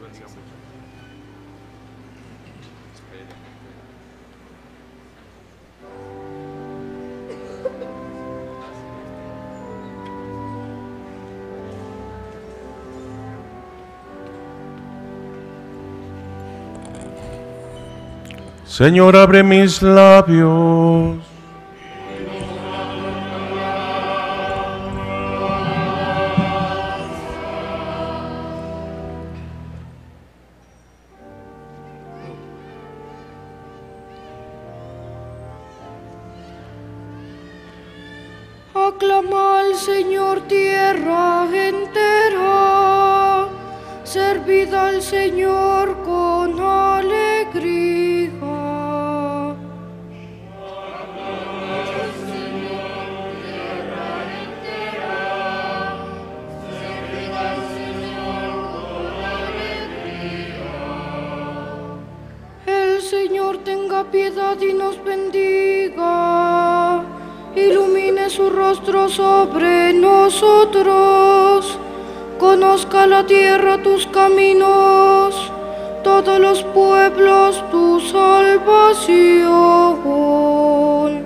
Señor, abre mis labios. Aclama al Señor tierra entera, servid al Señor con alegría. El Señor tenga piedad y nos bendiga, ilumine su rostro sobre nosotros, conozca la tierra tus caminos, todos los pueblos tu salvación.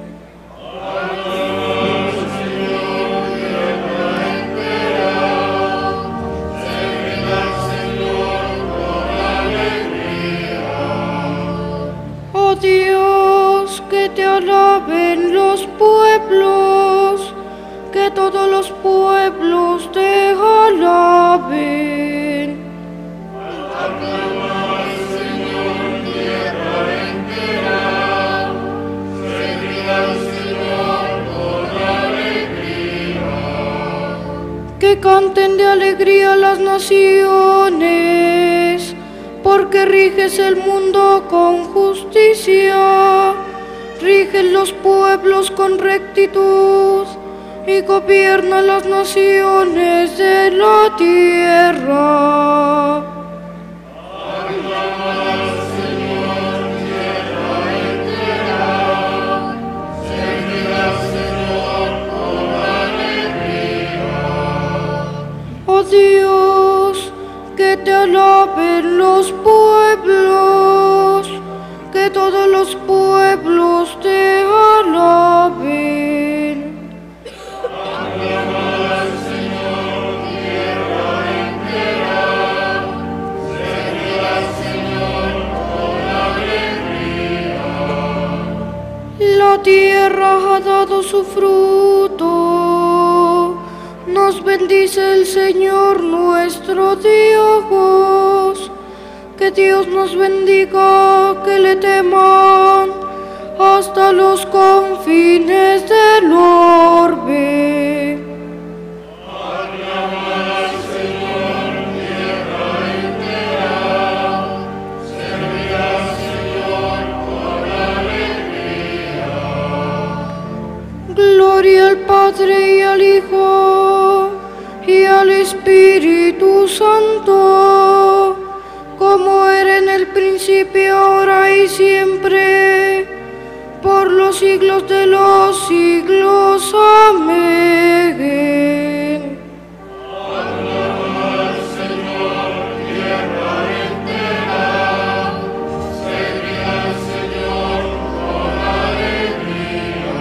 Oh Dios, que te alaben los pueblos, que todos los pueblos te alaben. Aclama al Señor tierra entera, servid al Señor con alegría. Que canten de alegría las naciones, porque riges el mundo con justicia, rigen los pueblos con rectitud y gobiernan las naciones de la tierra. Aclama al Señor tierra entera, servid al Señor con alegría. Oh Dios, que te alaben los pueblos, que todos los pueblos te alaben. Aclama al Señor tierra entera, servid al Señor con alegría. La tierra ha dado su fruto, nos bendice el Señor nuestro Dios. Que Dios nos bendiga, que le teman hasta los confines del orbe. Aclama al Señor tierra entera, servid al Señor con alegría. Gloria al Padre y al Hijo y al Espíritu Santo, como era en el principio, ahora y siempre, por los siglos de los siglos. Amén. Aclama al Señor tierra entera, servid al Señor con alegría.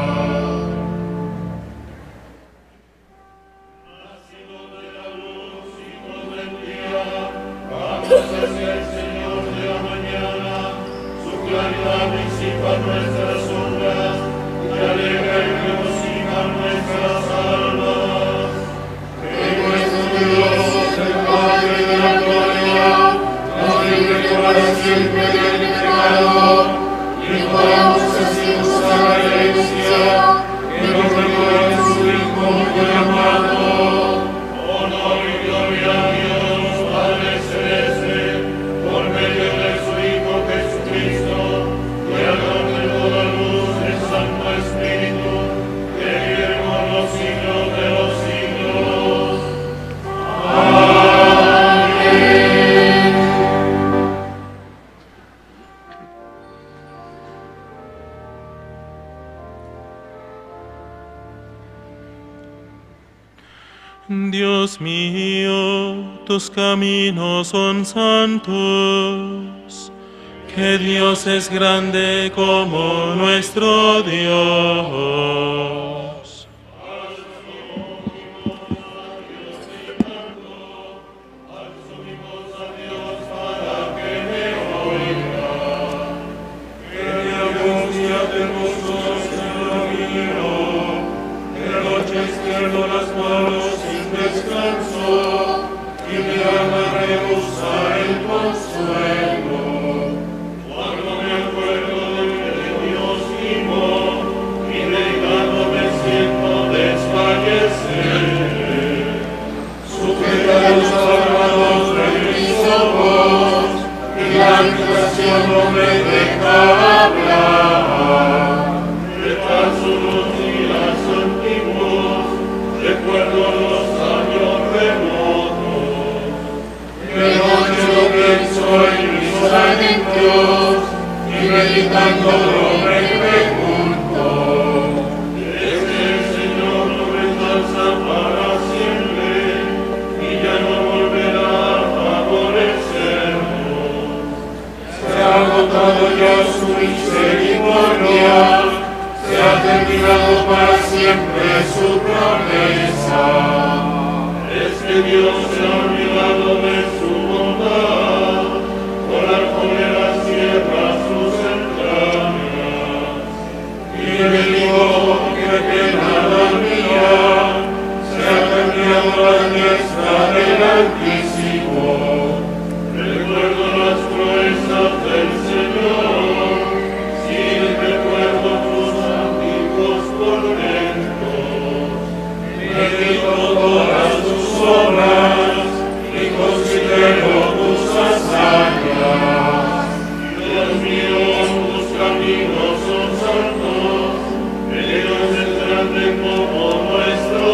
Nacido de la luz, hijo del día, vamos hacia el Señor de la mañana, su claridad disipa nuestras sombras y alegra y regocija nuestras almas. Que nuestro Dios, el Padre de la gloria, nos libre para siempre del pecado y podamos así gozar la herencia que nos regaló en su Hijo muy amado. Honor y gloria a Dios, Padre Celeste, por medio de su Hijo Jesucristo, creador de toda luz, el Santo Espíritu, que vive por los siglos de los siglos. Amén. Dios mío, tus caminos son santos, que Dios es grande como nuestro Dios. Las manos sin descanso, y mi alma rebosa el consuelo. Cuando me acuerdo de Dios mismo, y negando me siento desfallecer. Sujeta los árboles de mis ojos, y la agitación no me deja hablar. Repaso los días antiguos, recuerdo los años remotos, de noche lo pienso en mis adentros, y meditándolo me pregunto, ¿es que el Señor no me alcanza para siempre, y ya no volverá a favorecernos? Se ha agotado ya su misericordia, se ha terminado para siempre su promesa. Es que Dios se ha olvidado de su bondad, por la cólera cierra sus entrañas. Y me digo que nada mía, se ha cambiado la diestra del Altísimo. Recuerdo las proezas del Señor, si recuerdo tus antiguos portentos. Medito todas tus obras y considero tus hazañas. Dios mío, tus caminos son santos, Dios es grande como nuestro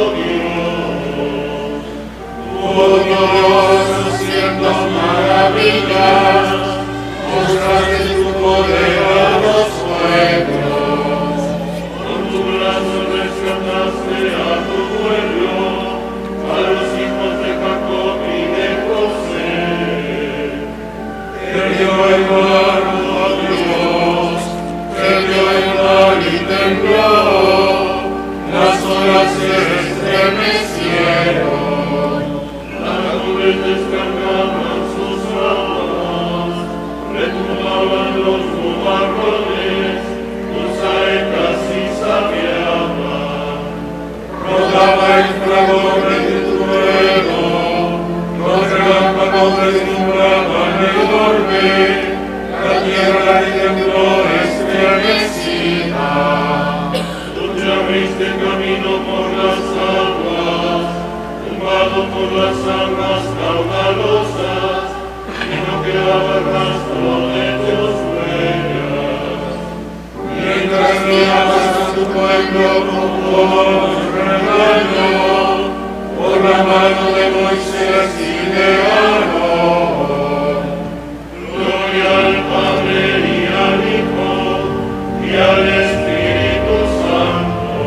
Dios. Oh Dios, haciendo maravillas, mostraste tu poder a los pueblos. Con tu brazo rescataste a tu pueblo, a los hijos de Jacob y de José. Que dio el mar, oh Dios, que dio el mar y tembló, las olas se estremecieron, las nubes descargaban sus aguas, retumbaban los nubarrones, tus saetas y sabiaban. Rodaba el fragor de tu trueno, los relámpagos deslumbraban el orbe, la tierra tembló estremecida. Tú te abriste camino por las aguas, tumbado por las aguas caudalosas, y no quedaba rastro de tus huellas. Mientras guiabas a tu pueblo como un rebaño, por la mano de Moisés y de Aarón. Gloria al Padre y al Hijo y al Espíritu Santo,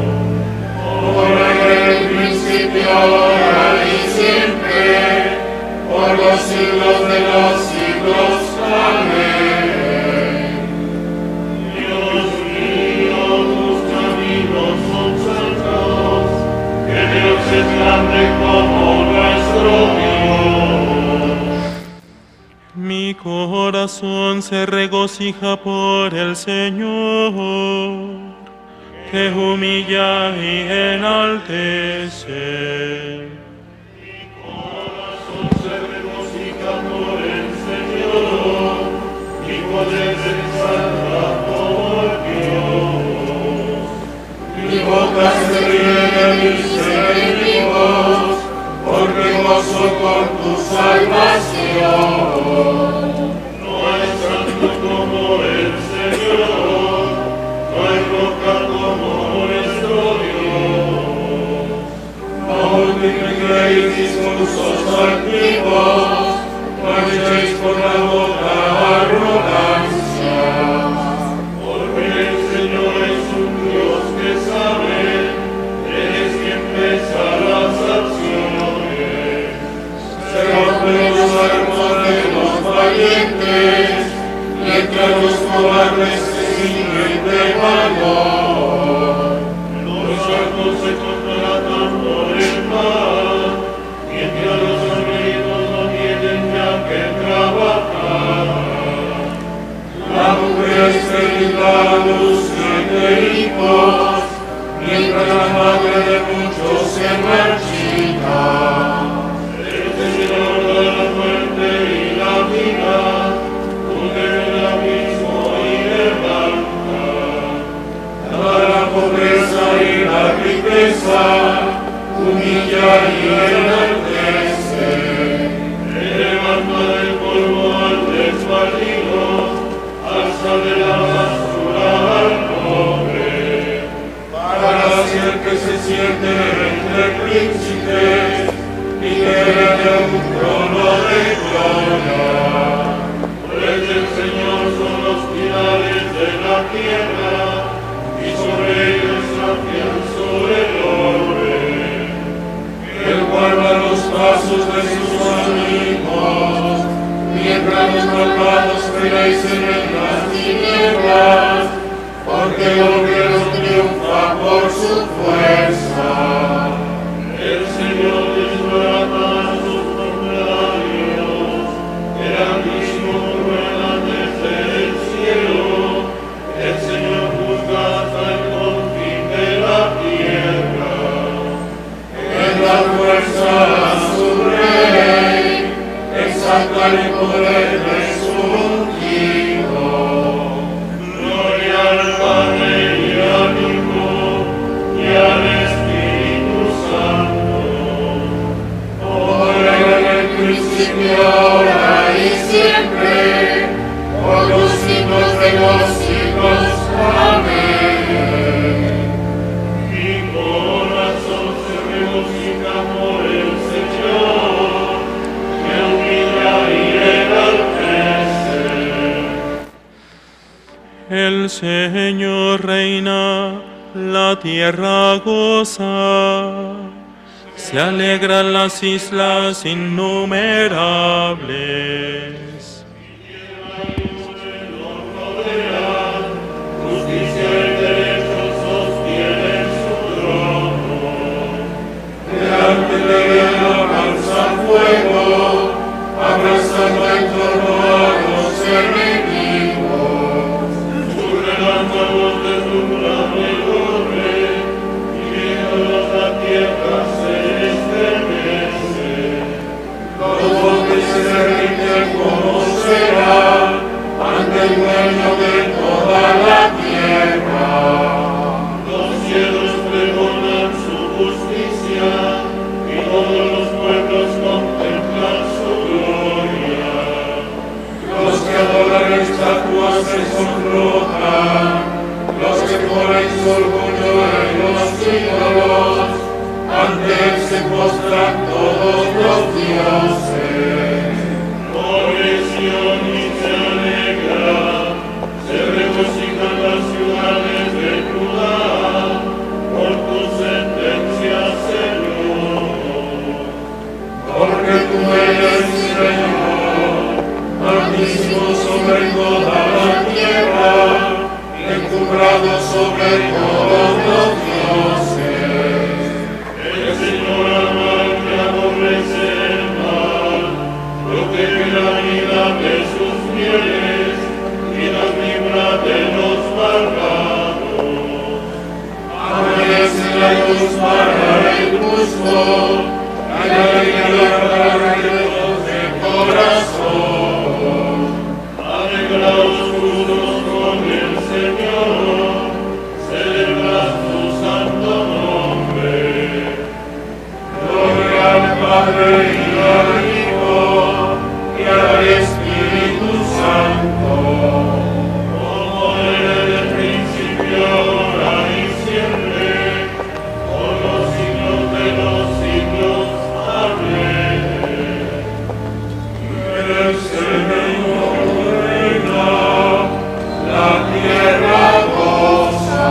como era en el principio, ahora y siempre, por los siglos de los siglos. Amén. Dios mío, tus caminos son santos, que Dios es grande como nuestro Dios. Mi corazón se regocija por el Señor, que humilla y enaltece. Se regocija por el Señor, mi poder se exalta por Dios. Mi boca se ríe de mis enemigos, porque gozo con tu salvación. No hay santo como el Señor, no hay roca como nuestro Dios. No multipliquéis discursos antiguos, no echéis por la boca arrogancia. Porque el Señor es un Dios que sabe, es quien pesa las acciones. Se se siente entre príncipes y que de un trono de gloria. Pues el Señor son los pilares de la tierra y sobre ellos afianzó el orden. Él guarda los pasos de sus amigos, mientras los malvados perecen en las tinieblas, porque el obrero triunfa por su fuerza. El Señor desbarata a sus contrarios, el Altísimo rueda desde el cielo, el Señor juzga hasta el confín de la tierra. En la fuerza a su rey, exalta el poder de su ungido. Gloria al Padre y al Hijo y al Espíritu Santo, como era en el principio, ahora y siempre, por los siglos de los siglos. Amén. Mi corazón se regocija por el Señor, me humilla y enaltece. El Señor reina, la tierra goza, se alegran las islas innumerables. Justicia y derecho sostienen su trono. Delante de él avanza fuego, abrazando en torno a los enemigos. Sus relámpagos deslumbran el orbe, y viéndolos la tierra se estremece. Los montes se derriten como será ante el dueño de toda la tierra. Los cielos pregonan su justicia y todos los pueblos contemplan su gloria. Los que adoran estatuas se sonrojan, los que ponen su orgullo en los ídolos, ante él se postran todos los dioses. Sion y se alegra, se regocijan las ciudades de Judá, por tu sentencia, Señor. Porque tú eres, Señor, altísimo sobre toda la tierra, encumbrado sobre todos los dioses. El Señor ama al que aborrece el mal, protege la vida de sus fieles y los libra de los malvados. Amanece la luz para el justo, y la alegría para los de corazón. Alegraos todos con el Señor, celebrad tu santo nombre. Gloria al Padre y al Hijo y al Espíritu Santo, como era en el principio, ahora y siempre, por los siglos de los siglos. Amén. El Señor reina, la tierra goza.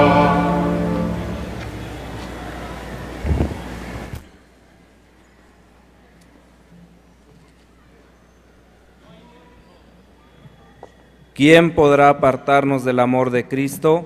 ¿Quién podrá apartarnos del amor de Cristo?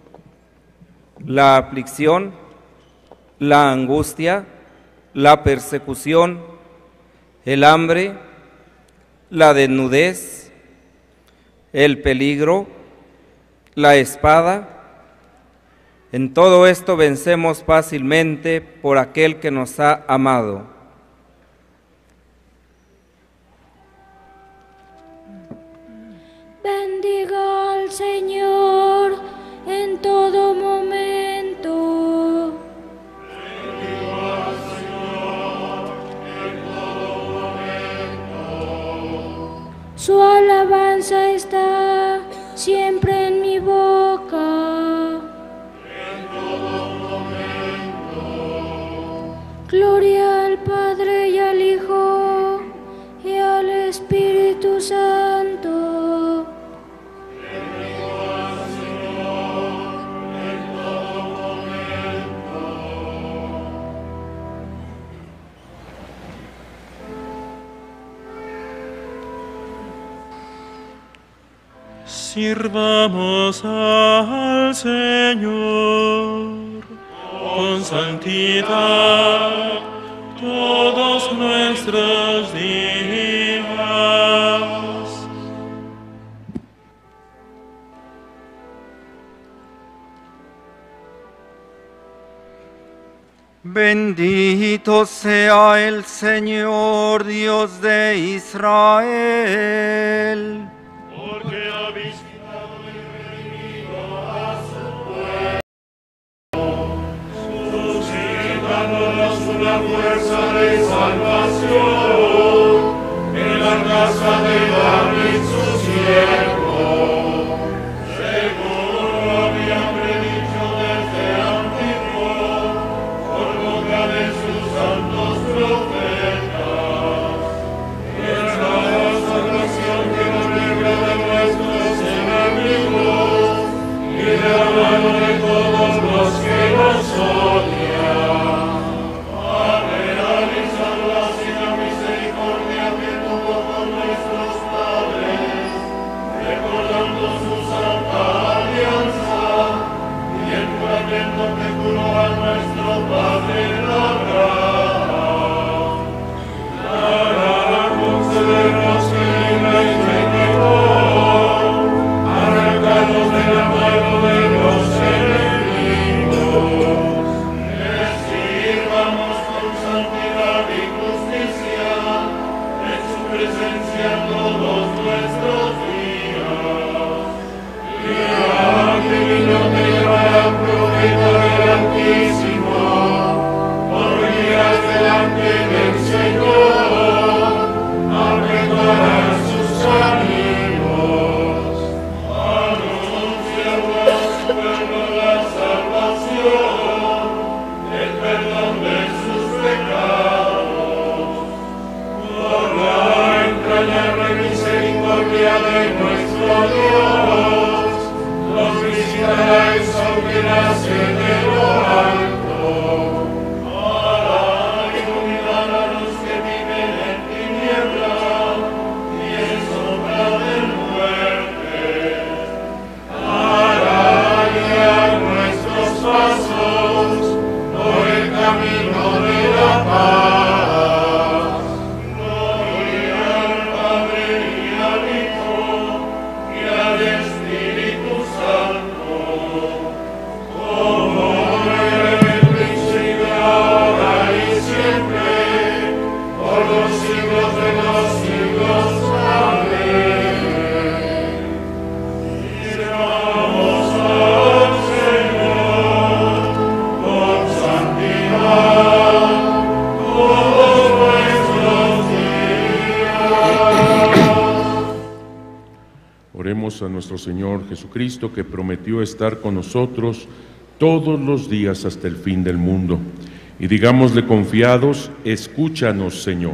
La aflicción, la angustia, la persecución, el hambre, la desnudez, el peligro, la espada. En todo esto vencemos fácilmente por aquel que nos ha amado. Bendiga al Señor en todo momento. Bendiga al Señor en todo momento. Su alabanza está siempre en mi boca. En todo momento. Espíritu Santo. Sirvamos al Señor con santidad todos nuestros días. Bendito sea el Señor, Dios de Israel. Porque ha visitado y redimido a su pueblo, suscitándonos una fuerza de salvación en la casa de David su siervo, según lo había predicho desde antiguo, por boca de sus santos profetas. Esta es la salvación que nos libra de nuestros enemigos y de la mano de todos los que nos odian. Padre, realiza la misericordia que tuvo con nuestros padres, recordando su santa alianza y el juramento que juró a nuestro Padre Abraham. Concedernos que libre y benditor, arrancados de la mano de los enemigos, les sirvamos con santidad y justicia en su presencia todos nuestros días. Y que vino te llamará profeta del Altísimo, por guías delante del Señor, arreglarán sus caminos. Anuncia a su pueblo la salvación, el perdón de sus pecados. Por la entrañable misericordia de nuestro Dios, los visitará en su gracia de lo alto, para iluminar a los que viven en tinieblas y en sombra de muerte, para guiar nuestros pasos por el camino de la paz. Gloria al Padre y al Hijo y al Espíritu Santo, como era en el principio, ahora y siempre, por los siglos de los siglos. Amén. Sirvamos al Señor con santidad todos nuestros días. Oremos a nuestro Señor Jesucristo, que prometió estar con nosotros todos los días hasta el fin del mundo. Y digámosle confiados: escúchanos, Señor.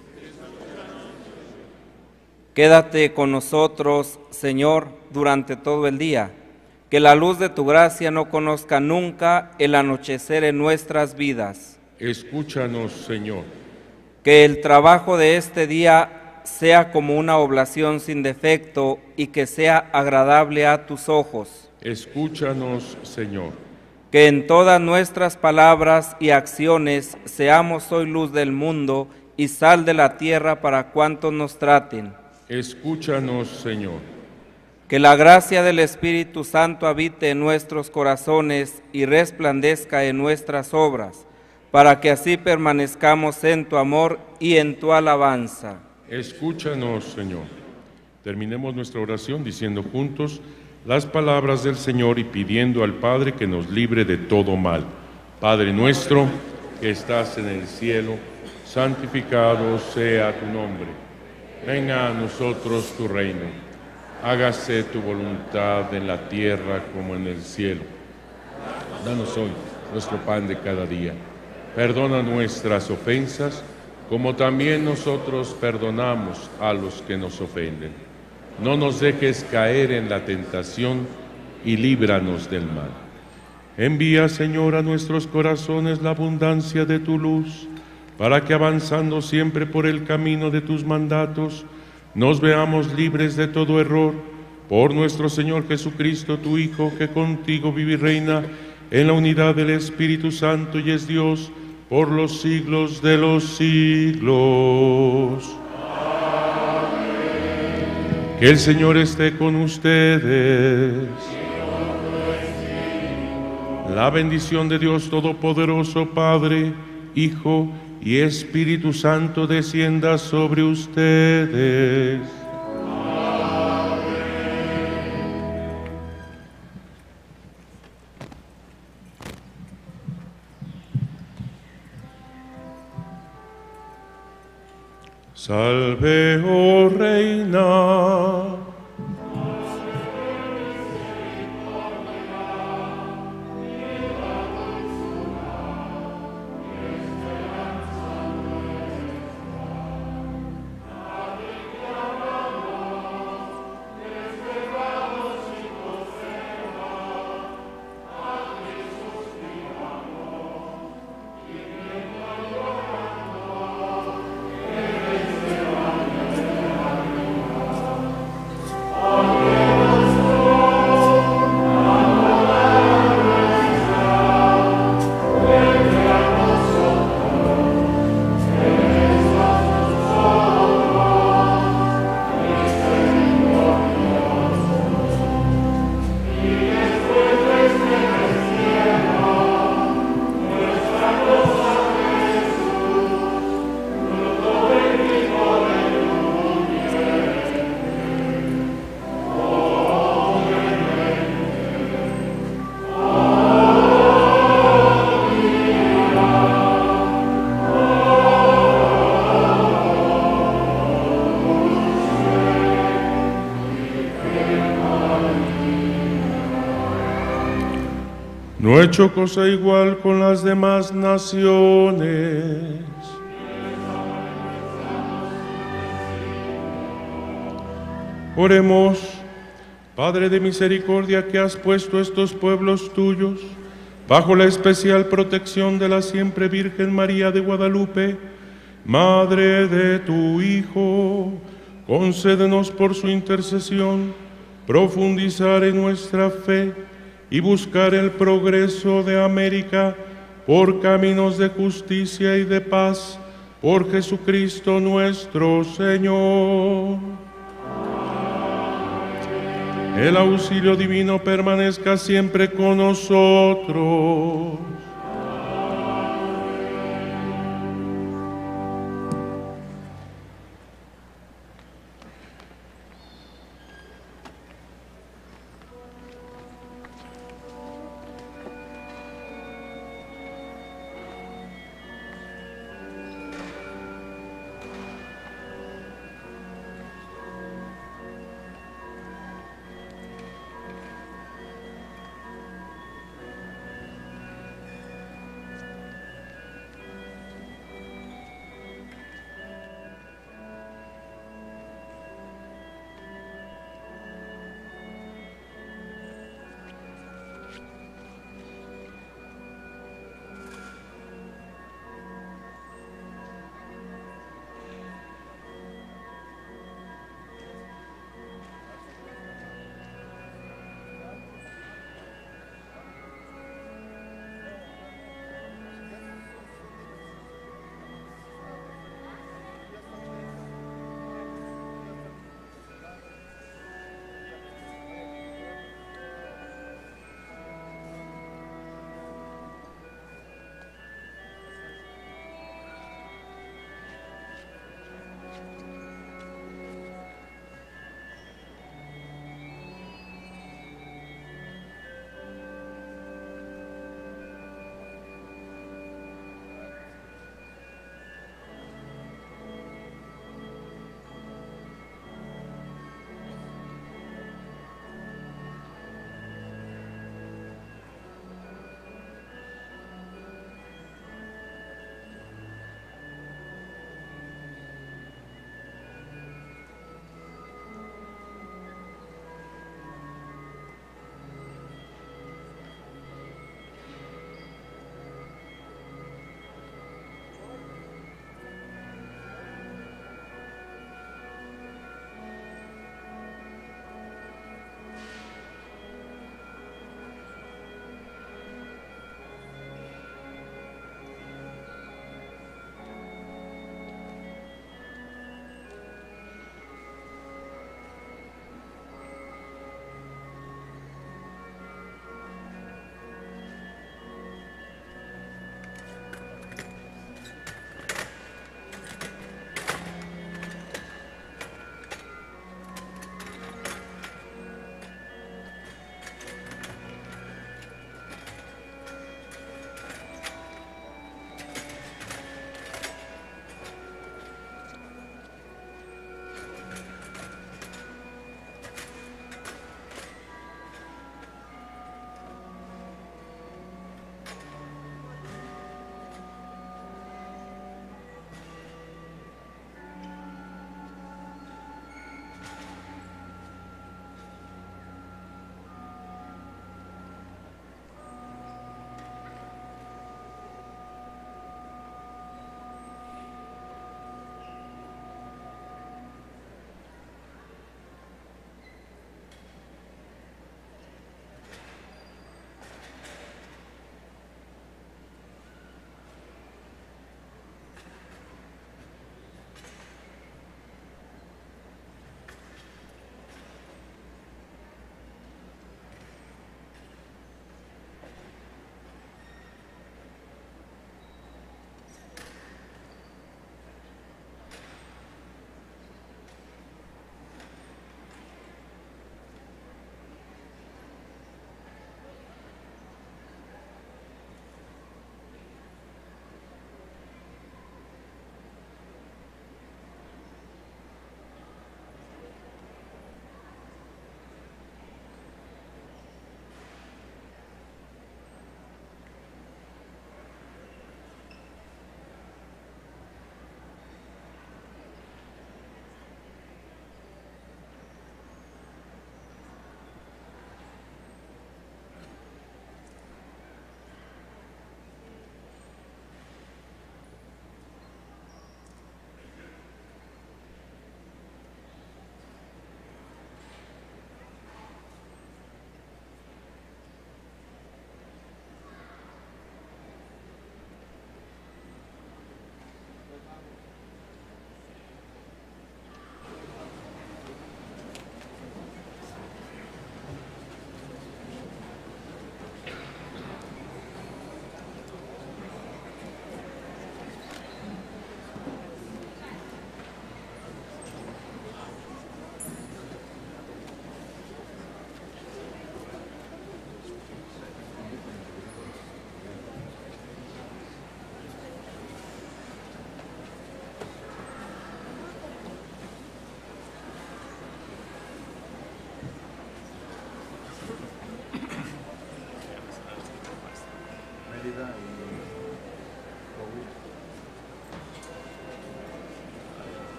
Quédate con nosotros, Señor, durante todo el día. Que la luz de tu gracia no conozca nunca el anochecer en nuestras vidas. Escúchanos, Señor. Que el trabajo de este día sea como una oblación sin defecto y que sea agradable a tus ojos. Escúchanos, Señor. Que en todas nuestras palabras y acciones seamos hoy luz del mundo y sal de la tierra para cuantos nos traten. Escúchanos, Señor. Que la gracia del Espíritu Santo habite en nuestros corazones y resplandezca en nuestras obras, para que así permanezcamos en tu amor y en tu alabanza. Escúchanos, Señor. Terminemos nuestra oración diciendo juntos las palabras del Señor y pidiendo al Padre que nos libre de todo mal. Padre nuestro, que estás en el cielo, santificado sea tu nombre. Venga a nosotros tu reino. Hágase tu voluntad en la tierra como en el cielo. Danos hoy nuestro pan de cada día. Perdona nuestras ofensas, como también nosotros perdonamos a los que nos ofenden. No nos dejes caer en la tentación y líbranos del mal. Envía, Señor, a nuestros corazones la abundancia de tu luz, para que avanzando siempre por el camino de tus mandatos, nos veamos libres de todo error, por nuestro Señor Jesucristo, tu Hijo, que contigo vive y reina en la unidad del Espíritu Santo y es Dios por los siglos de los siglos. Amén. Que el Señor esté con ustedes. La bendición de Dios Todopoderoso, Padre, Hijo y Espíritu Santo descienda sobre ustedes. Salve, oh Reina. No he hecho cosa igual con las demás naciones. Oremos. Padre de misericordia, que has puesto estos pueblos tuyos bajo la especial protección de la siempre Virgen María de Guadalupe, Madre de tu Hijo, concédenos por su intercesión profundizar en nuestra fe y buscar el progreso de América por caminos de justicia y de paz, por Jesucristo nuestro Señor. El auxilio divino permanezca siempre con nosotros.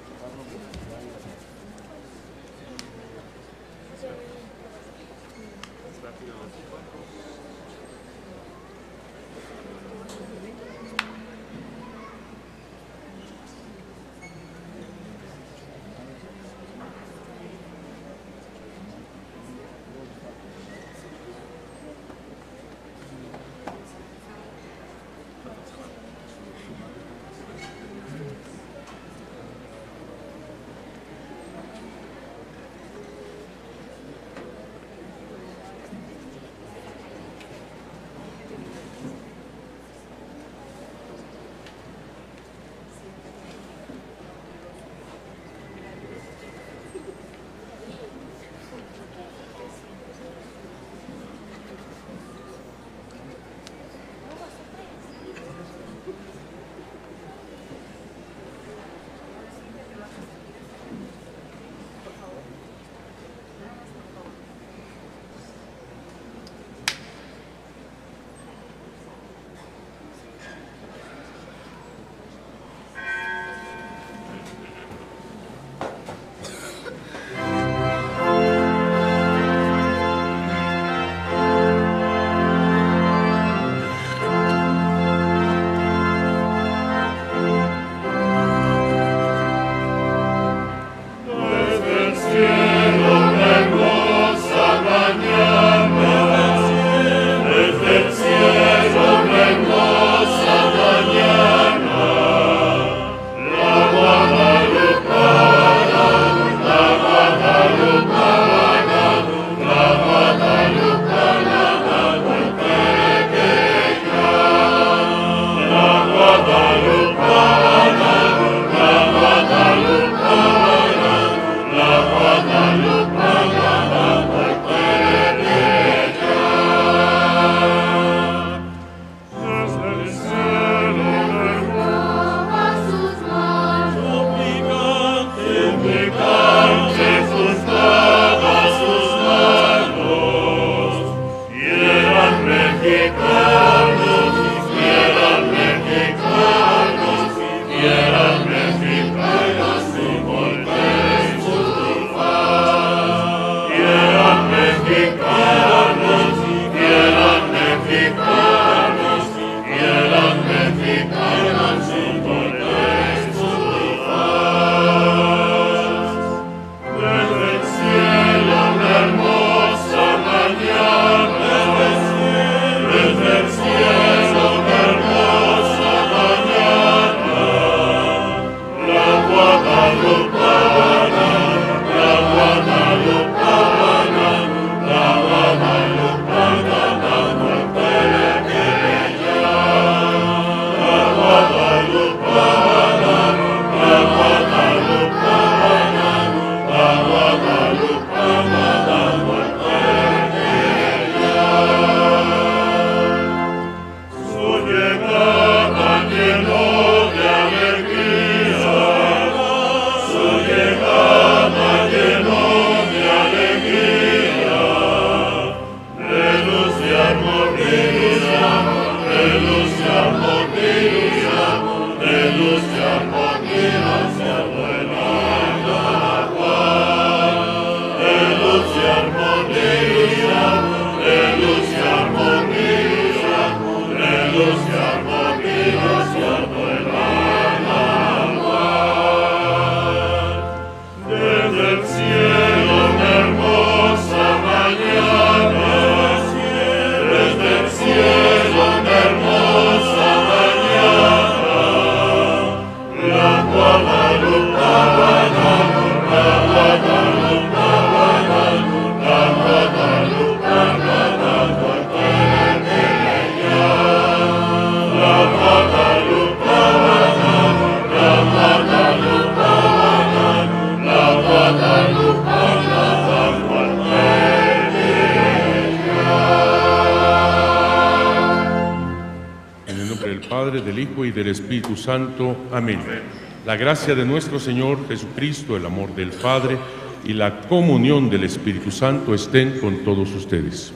Del Hijo y del Espíritu Santo. Amén. La gracia de nuestro Señor Jesucristo, el amor del Padre y la comunión del Espíritu Santo estén con todos ustedes.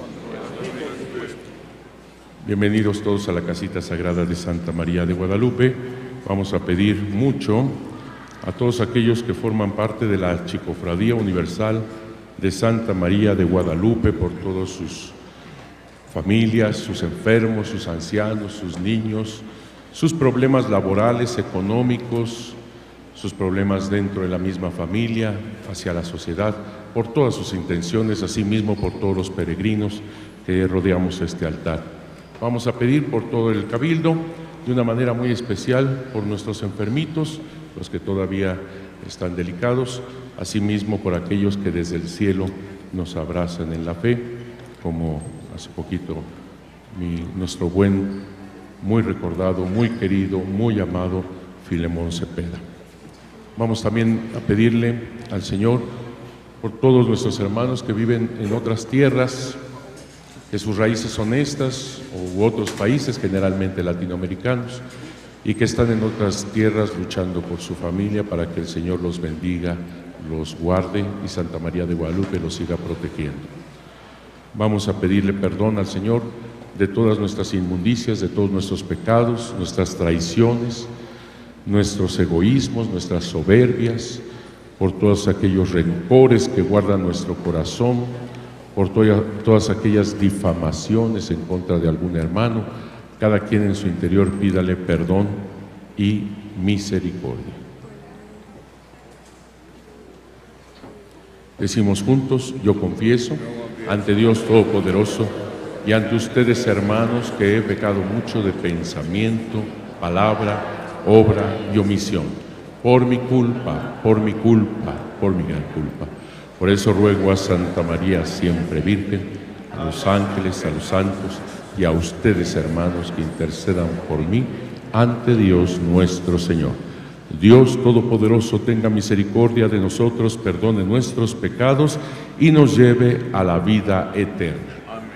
Bienvenidos todos a la casita sagrada de Santa María de Guadalupe. Vamos a pedir mucho a todos aquellos que forman parte de la Archicofradía Universal de Santa María de Guadalupe, por todos sus familias, sus enfermos, sus ancianos, sus niños, sus problemas laborales, económicos, sus problemas dentro de la misma familia, hacia la sociedad, por todas sus intenciones, asimismo por todos los peregrinos que rodeamos este altar. Vamos a pedir por todo el cabildo, de una manera muy especial por nuestros enfermitos, los que todavía están delicados, asimismo por aquellos que desde el cielo nos abrazan en la fe, como hace poquito nuestro buen, muy recordado, muy querido, muy amado Filemón Cepeda. Vamos también a pedirle al Señor por todos nuestros hermanos que viven en otras tierras, que sus raíces son estas u otros países, generalmente latinoamericanos, y que están en otras tierras luchando por su familia, para que el Señor los bendiga, los guarde y Santa María de Guadalupe los siga protegiendo. Vamos a pedirle perdón al Señor de todas nuestras inmundicias, de todos nuestros pecados, nuestras traiciones, nuestros egoísmos, nuestras soberbias, por todos aquellos rencores que guarda nuestro corazón, por todas aquellas difamaciones en contra de algún hermano. Cada quien en su interior pídale perdón y misericordia. Decimos juntos: yo confieso ante Dios Todopoderoso y ante ustedes, hermanos, que he pecado mucho de pensamiento, palabra, obra y omisión, por mi culpa, por mi gran culpa. Por eso ruego a Santa María, siempre Virgen, a los ángeles, a los santos y a ustedes, hermanos, que intercedan por mí ante Dios nuestro Señor. Dios Todopoderoso tenga misericordia de nosotros, perdone nuestros pecados y nos lleve a la vida eterna.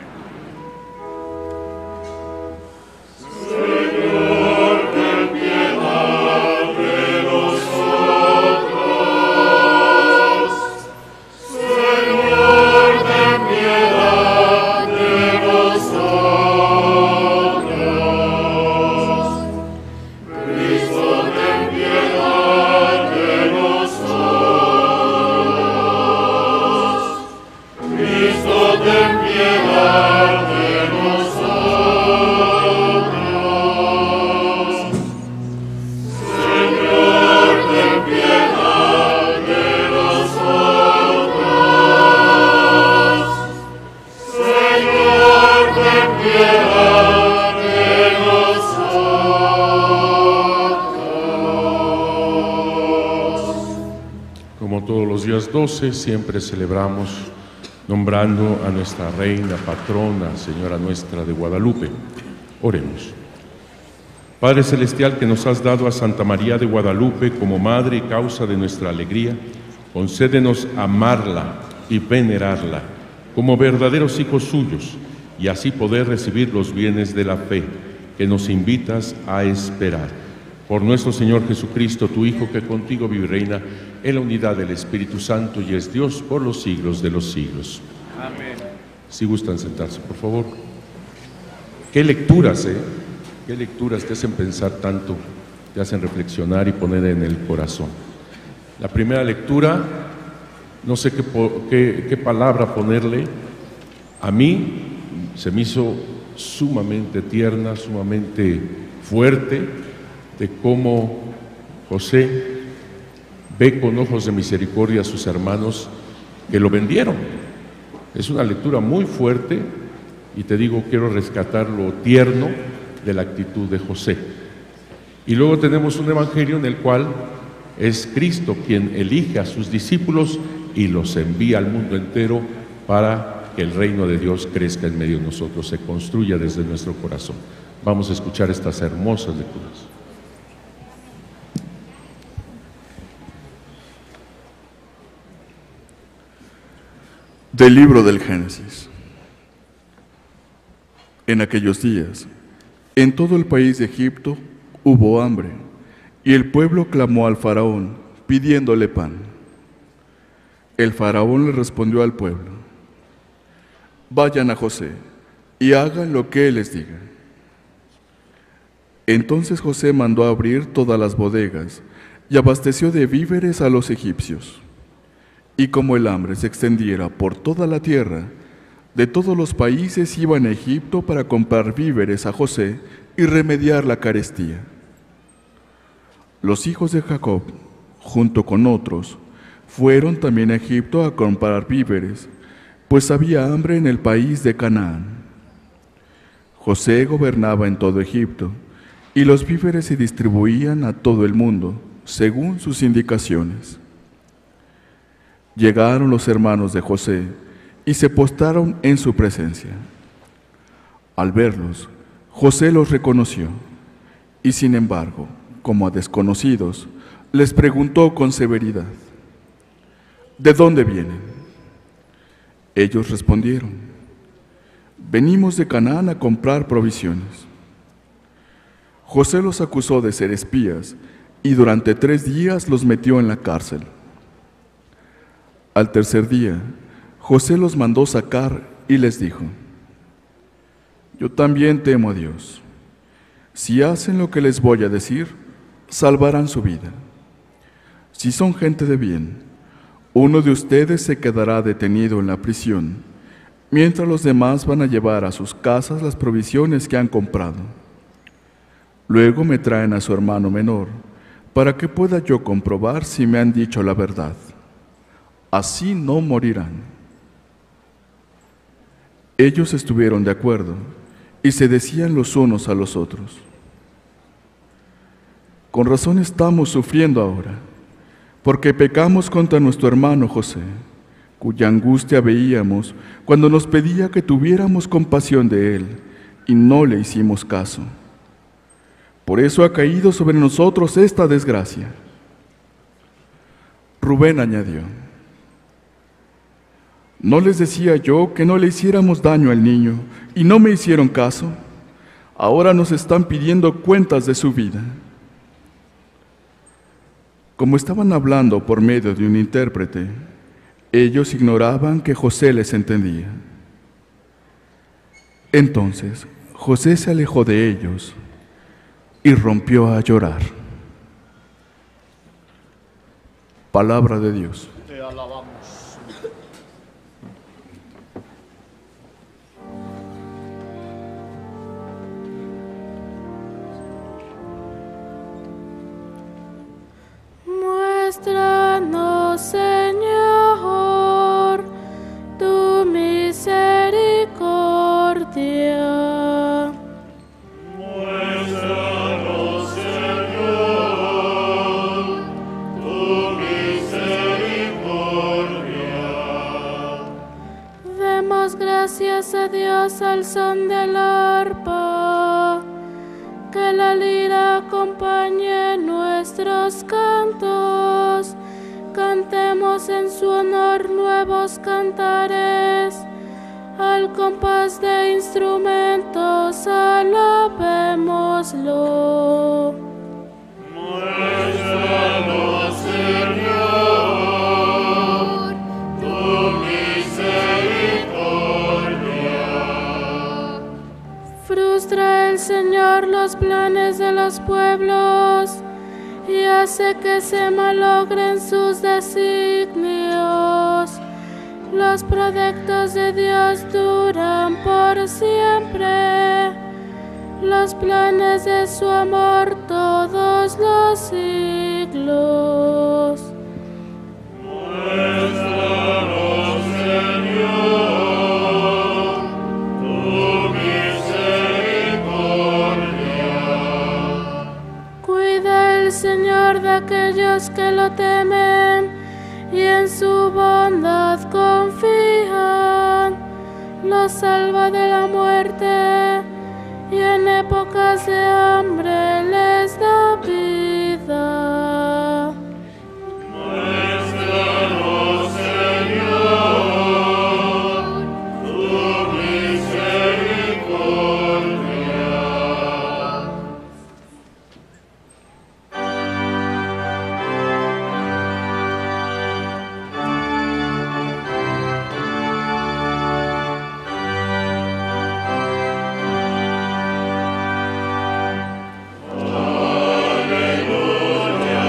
Siempre celebramos nombrando a nuestra reina, patrona, Señora nuestra de Guadalupe. Oremos. Padre Celestial, que nos has dado a Santa María de Guadalupe como madre y causa de nuestra alegría, concédenos amarla y venerarla como verdaderos hijos suyos, y así poder recibir los bienes de la fe que nos invitas a esperar. Por nuestro Señor Jesucristo, tu Hijo, que contigo vive y reina en la unidad del Espíritu Santo y es Dios por los siglos de los siglos. Amén. Si gustan sentarse, por favor. Qué lecturas, qué lecturas te hacen pensar tanto, te hacen reflexionar y poner en el corazón. La primera lectura, no sé qué palabra ponerle, a mí se me hizo sumamente tierna, sumamente fuerte, de cómo José ve con ojos de misericordia a sus hermanos que lo vendieron. Es una lectura muy fuerte y te digo, quiero rescatar lo tierno de la actitud de José. Y luego tenemos un evangelio en el cual es Cristo quien elige a sus discípulos y los envía al mundo entero para que el reino de Dios crezca en medio de nosotros, se construya desde nuestro corazón. Vamos a escuchar estas hermosas lecturas. Del libro del Génesis. En aquellos días, en todo el país de Egipto hubo hambre, y el pueblo clamó al faraón, pidiéndole pan. El faraón le respondió al pueblo: vayan a José y hagan lo que él les diga. Entonces José mandó abrir todas las bodegas y abasteció de víveres a los egipcios. Y como el hambre se extendiera por toda la tierra, de todos los países iban a Egipto para comprar víveres a José y remediar la carestía. Los hijos de Jacob, junto con otros, fueron también a Egipto a comprar víveres, pues había hambre en el país de Canaán. José gobernaba en todo Egipto, y los víveres se distribuían a todo el mundo, según sus indicaciones. Llegaron los hermanos de José y se postraron en su presencia. Al verlos, José los reconoció, y sin embargo, como a desconocidos, les preguntó con severidad: ¿de dónde vienen? Ellos respondieron: venimos de Canaán a comprar provisiones. José los acusó de ser espías y durante 3 días los metió en la cárcel. Al tercer día, José los mandó sacar y les dijo: yo también temo a Dios. Si hacen lo que les voy a decir, salvarán su vida. Si son gente de bien, uno de ustedes se quedará detenido en la prisión, mientras los demás van a llevar a sus casas las provisiones que han comprado. Luego me traen a su hermano menor, para que pueda yo comprobar si me han dicho la verdad. Así no morirán. Ellos estuvieron de acuerdo y se decían los unos a los otros: con razón estamos sufriendo ahora, porque pecamos contra nuestro hermano José, cuya angustia veíamos cuando nos pedía que tuviéramos compasión de él, y no le hicimos caso. Por eso ha caído sobre nosotros esta desgracia. Rubén añadió: ¿no les decía yo que no le hiciéramos daño al niño y no me hicieron caso? Ahora nos están pidiendo cuentas de su vida. Como estaban hablando por medio de un intérprete, ellos ignoraban que José les entendía. Entonces José se alejó de ellos y rompió a llorar. Palabra de Dios. Te alabamos. Muéstranos, Señor, tu misericordia. Muéstranos, Señor, tu misericordia. Demos gracias a Dios al son del arpa. Que la lira acompañe nuestros cantos. Cantemos en su honor nuevos cantares. Al compás de instrumentos alabémoslo. Muéstranos, Señor, tu misericordia. Frustra el Señor los planes de los pueblos y hace que se malogren sus designios. Los proyectos de Dios duran por siempre, los planes de su amor todos los siglos. Muéstranos, Señor, tu misericordia. Cuida el Señor de aquellos que lo temen y en su bondad confían. Los salva de la muerte y en épocas de hambre les da vida. Muéstranos, Señor, tu misericordia. Aleluya.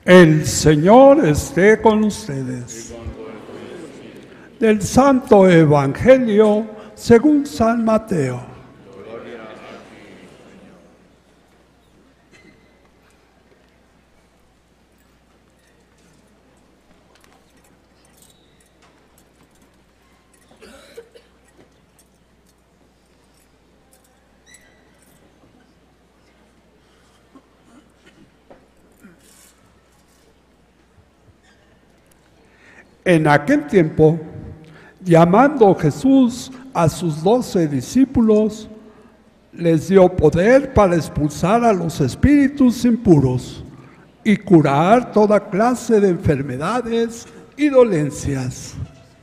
El Señor esté con ustedes. Del Santo Evangelio según San Mateo. En aquel tiempo, llamando Jesús a sus 12 discípulos, les dio poder para expulsar a los espíritus impuros y curar toda clase de enfermedades y dolencias.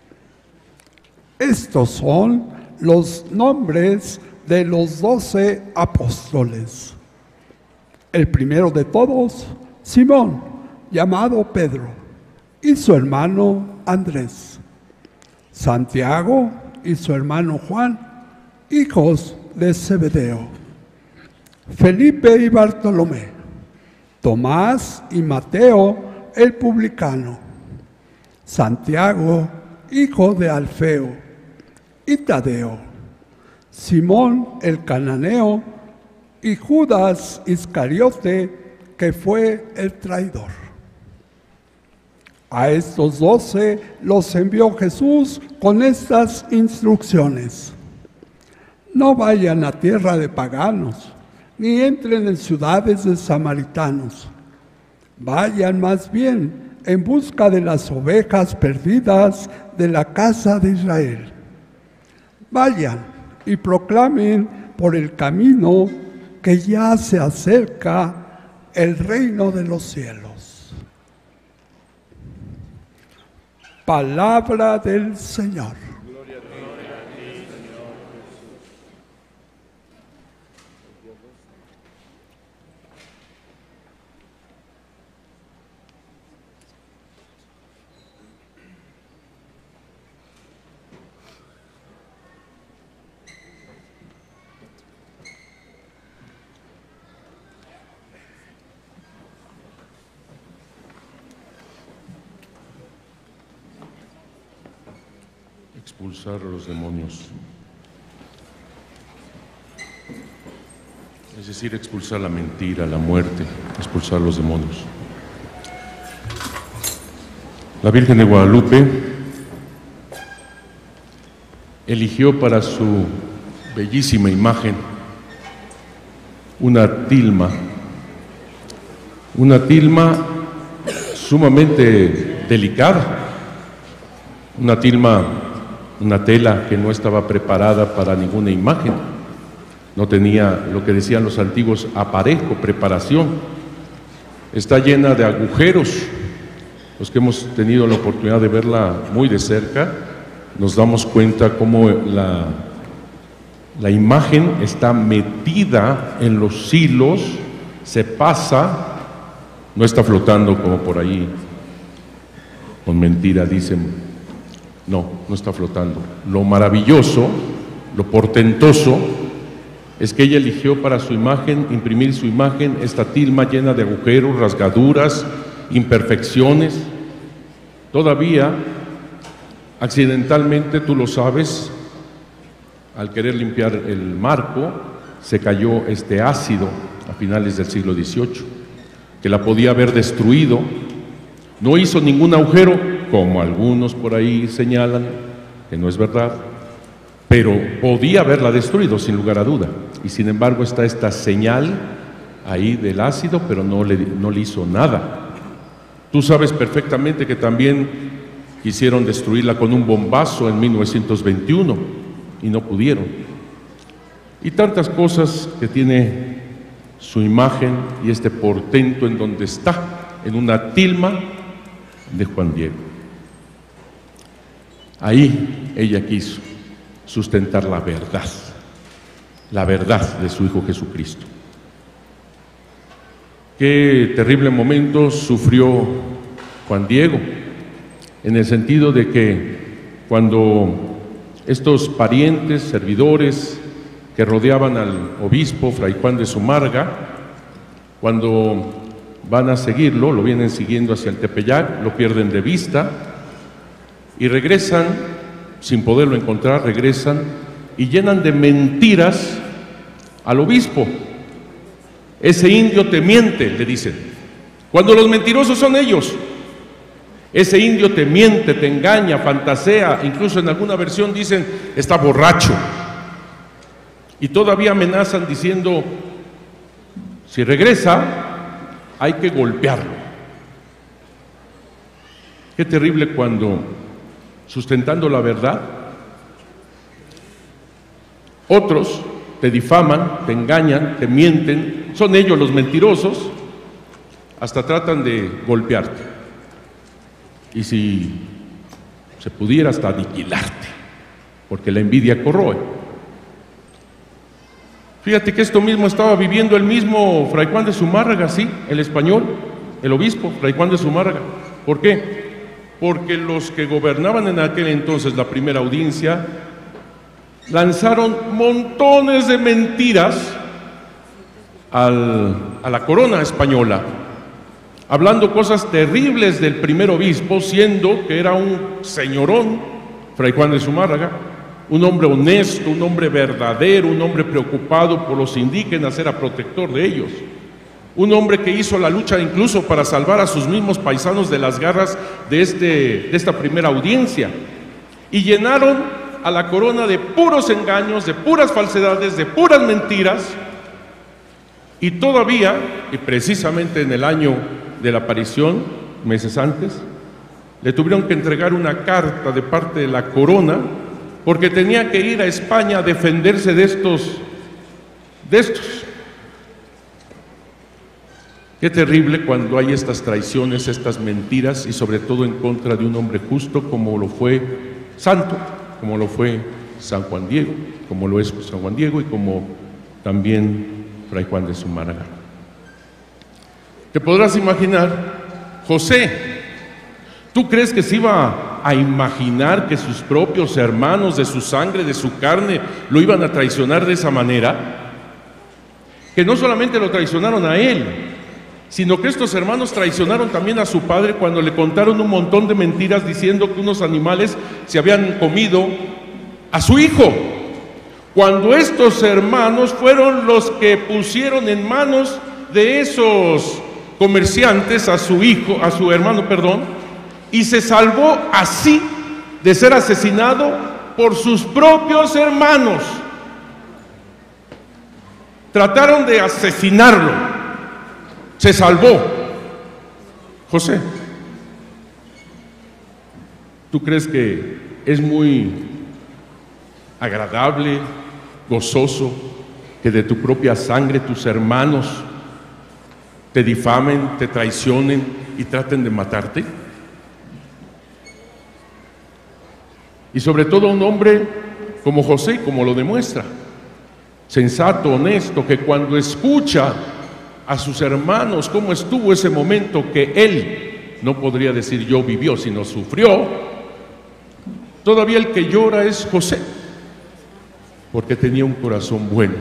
Estos son los nombres de los 12 apóstoles. El primero de todos, Simón, llamado Pedro, y su hermano Andrés, Santiago y su hermano Juan, hijos de Zebedeo, Felipe y Bartolomé, Tomás y Mateo el publicano, Santiago, hijo de Alfeo, y Tadeo, Simón el cananeo y Judas Iscariote, que fue el traidor. A estos 12 los envió Jesús con estas instrucciones: no vayan a tierra de paganos, ni entren en ciudades de samaritanos. Vayan más bien en busca de las ovejas perdidas de la casa de Israel. Vayan y proclamen por el camino que ya se acerca el reino de los cielos. Palabra del Señor. Gloria a ti, Señor Jesús. Expulsar a los demonios. Es decir, expulsar la mentira, la muerte, expulsar los demonios. La Virgen de Guadalupe eligió para su bellísima imagen una tilma sumamente delicada, una tela que no estaba preparada para ninguna imagen, no tenía lo que decían los antiguos aparejo, preparación, está llena de agujeros. Los que hemos tenido la oportunidad de verla muy de cerca, nos damos cuenta cómo la imagen está metida en los hilos, se pasa, no está flotando como por ahí, con mentira dicen. No está flotando. Lo maravilloso, lo portentoso, es que ella eligió para su imagen, imprimir su imagen, esta tilma llena de agujeros, rasgaduras, imperfecciones. Todavía, accidentalmente, tú lo sabes, al querer limpiar el marco, se cayó este ácido a finales del siglo XVIII, que la podía haber destruido. No hizo ningún agujero, como algunos por ahí señalan, que no es verdad, pero podía haberla destruido sin lugar a duda. Y sin embargo está esta señal ahí del ácido, pero no le hizo nada. Tú sabes perfectamente que también quisieron destruirla con un bombazo en 1921 y no pudieron. Y tantas cosas que tiene su imagen y este portento en donde está, en una tilma de Juan Diego. Ahí ella quiso sustentar la verdad de su Hijo Jesucristo. Qué terrible momento sufrió Juan Diego, en el sentido de que cuando estos parientes, servidores que rodeaban al obispo Fray Juan de Zumarraga, cuando van a seguirlo, lo vienen siguiendo hacia el Tepeyac, lo pierden de vista y regresan, sin poderlo encontrar, regresan y llenan de mentiras al obispo. Ese indio te miente, le dicen, cuando los mentirosos son ellos. Ese indio te miente, te engaña, fantasea, incluso en alguna versión dicen, está borracho. Y todavía amenazan diciendo, si regresa, hay que golpearlo. Qué terrible cuando, sustentando la verdad, otros te difaman, te engañan, te mienten, son ellos los mentirosos, hasta tratan de golpearte. Y si se pudiera hasta aniquilarte, porque la envidia corroe. Fíjate que esto mismo estaba viviendo el mismo Fray Juan de Zumárraga, sí, el español, el obispo, Fray Juan de Zumárraga. ¿Por qué? Porque los que gobernaban en aquel entonces la primera audiencia lanzaron montones de mentiras a la corona española, hablando cosas terribles del primer obispo, siendo que era un señorón, Fray Juan de Zumárraga, un hombre honesto, un hombre verdadero, un hombre preocupado por los indígenas, era protector de ellos, un hombre que hizo la lucha incluso para salvar a sus mismos paisanos de las garras de esta primera audiencia, y llenaron a la corona de puros engaños, de puras falsedades, de puras mentiras, y todavía, y precisamente en el año de la aparición, meses antes, le tuvieron que entregar una carta de parte de la corona, porque tenía que ir a España a defenderse de estos. Qué terrible cuando hay estas traiciones, estas mentiras, y sobre todo en contra de un hombre justo como lo fue santo, como lo fue San Juan Diego, como lo es San Juan Diego y como también Fray Juan de Zumárraga. Te podrás imaginar, José, ¿tú crees que se iba a imaginar que sus propios hermanos de su sangre, de su carne, lo iban a traicionar de esa manera? Que no solamente lo traicionaron a él, sino que estos hermanos traicionaron también a su padre cuando le contaron un montón de mentiras diciendo que unos animales se habían comido a su hijo, cuando estos hermanos fueron los que pusieron en manos de esos comerciantes a su hermano, y se salvó así de ser asesinado por sus propios hermanos. Trataron de asesinarlo, se salvó. José, ¿tú crees que es muy agradable, gozoso, que de tu propia sangre tus hermanos te difamen, te traicionen y traten de matarte? Y sobre todo un hombre como José, como lo demuestra, sensato, honesto, que cuando escucha a sus hermanos cómo estuvo ese momento que él, no podría decir yo vivió, sino sufrió, todavía el que llora es José, porque tenía un corazón bueno,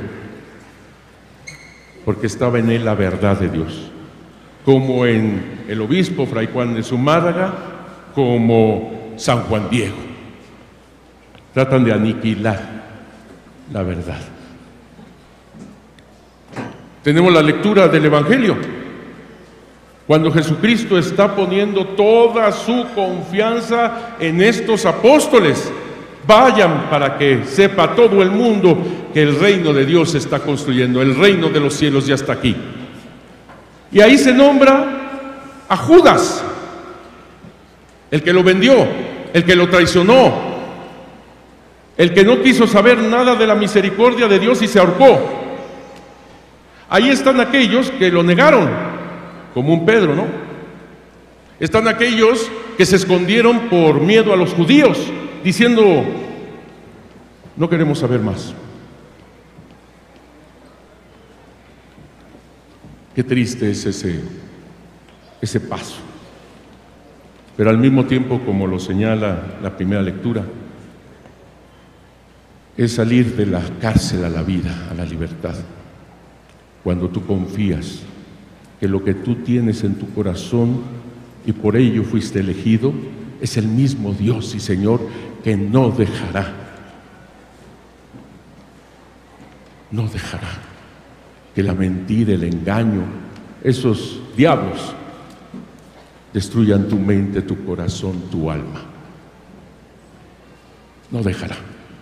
porque estaba en él la verdad de Dios, como en el obispo Fray Juan de Zumárraga, como San Juan Diego. Tratan de aniquilar la verdad. Tenemos la lectura del Evangelio, cuando Jesucristo está poniendo toda su confianza en estos apóstoles. Vayan para que sepa todo el mundo que el reino de Dios se está construyendo, el reino de los cielos ya está aquí. Y ahí se nombra a Judas, el que lo vendió, el que lo traicionó, el que no quiso saber nada de la misericordia de Dios y se ahorcó. Ahí están aquellos que lo negaron, como un Pedro, ¿no? Están aquellos que se escondieron por miedo a los judíos, diciendo, no queremos saber más. Qué triste es ese paso. Pero al mismo tiempo, como lo señala la primera lectura, es salir de la cárcel a la vida, a la libertad, cuando tú confías que lo que tú tienes en tu corazón y por ello fuiste elegido es el mismo Dios y Señor que no dejará que la mentira, el engaño, esos diablos destruyan tu mente, tu corazón, tu alma. No dejará.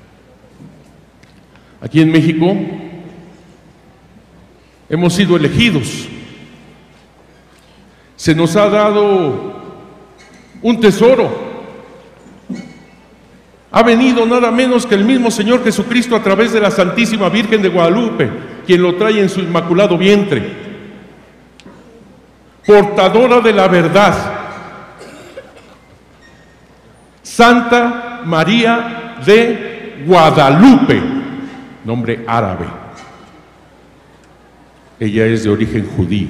Aquí en México hemos sido elegidos. Se nos ha dado un tesoro. Ha venido nada menos que el mismo Señor Jesucristo a través de la Santísima Virgen de Guadalupe, quien lo trae en su inmaculado vientre. Portadora de la verdad, Santa María de Guadalupe, nombre árabe. Ella es de origen judío.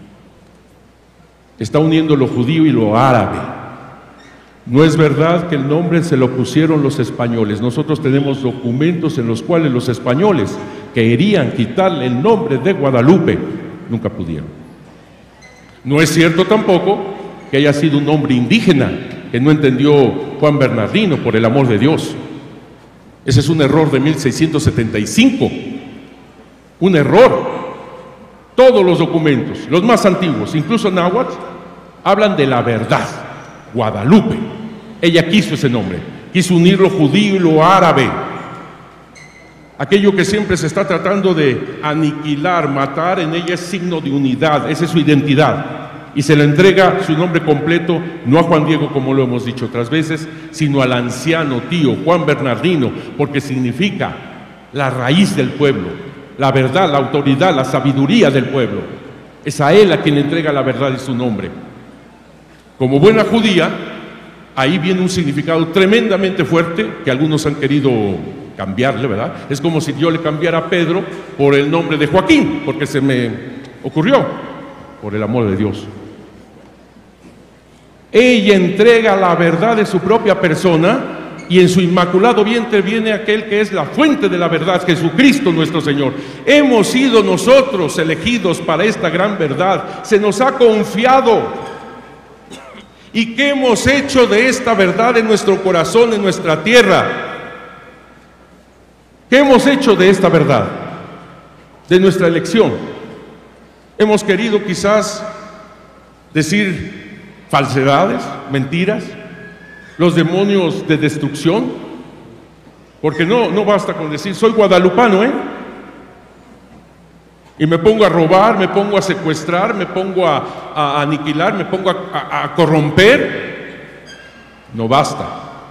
Está uniendo lo judío y lo árabe. No es verdad que el nombre se lo pusieron los españoles. Nosotros tenemos documentos en los cuales los españoles querían quitarle el nombre de Guadalupe, nunca pudieron. No es cierto tampoco que haya sido un nombre indígena que no entendió Juan Bernardino, por el amor de Dios. Ese es un error de 1675, un error. Todos los documentos, los más antiguos, incluso náhuatl, hablan de la verdad, Guadalupe. Ella quiso ese nombre, quiso unir lo judío y lo árabe. Aquello que siempre se está tratando de aniquilar, matar, en ella es signo de unidad, esa es su identidad. Y se le entrega su nombre completo, no a Juan Diego, como lo hemos dicho otras veces, sino al anciano tío Juan Bernardino, porque significa la raíz del pueblo, la verdad, la autoridad, la sabiduría del pueblo. Es a él a quien le entrega la verdad de su nombre. Como buena judía, ahí viene un significado tremendamente fuerte que algunos han querido cambiarle, ¿verdad? Es como si yo le cambiara a Pedro por el nombre de Joaquín, porque se me ocurrió, por el amor de Dios. Ella entrega la verdad de su propia persona y en su inmaculado vientre viene aquel que es la fuente de la verdad, Jesucristo nuestro Señor. Hemos sido nosotros elegidos para esta gran verdad, se nos ha confiado. ¿Y qué hemos hecho de esta verdad en nuestro corazón, en nuestra tierra? ¿Qué hemos hecho de esta verdad, de nuestra elección? Hemos querido quizás decir falsedades, mentiras, los demonios de destrucción, porque no basta con decir soy guadalupano, y me pongo a robar, me pongo a secuestrar, me pongo a aniquilar, me pongo a corromper. No basta.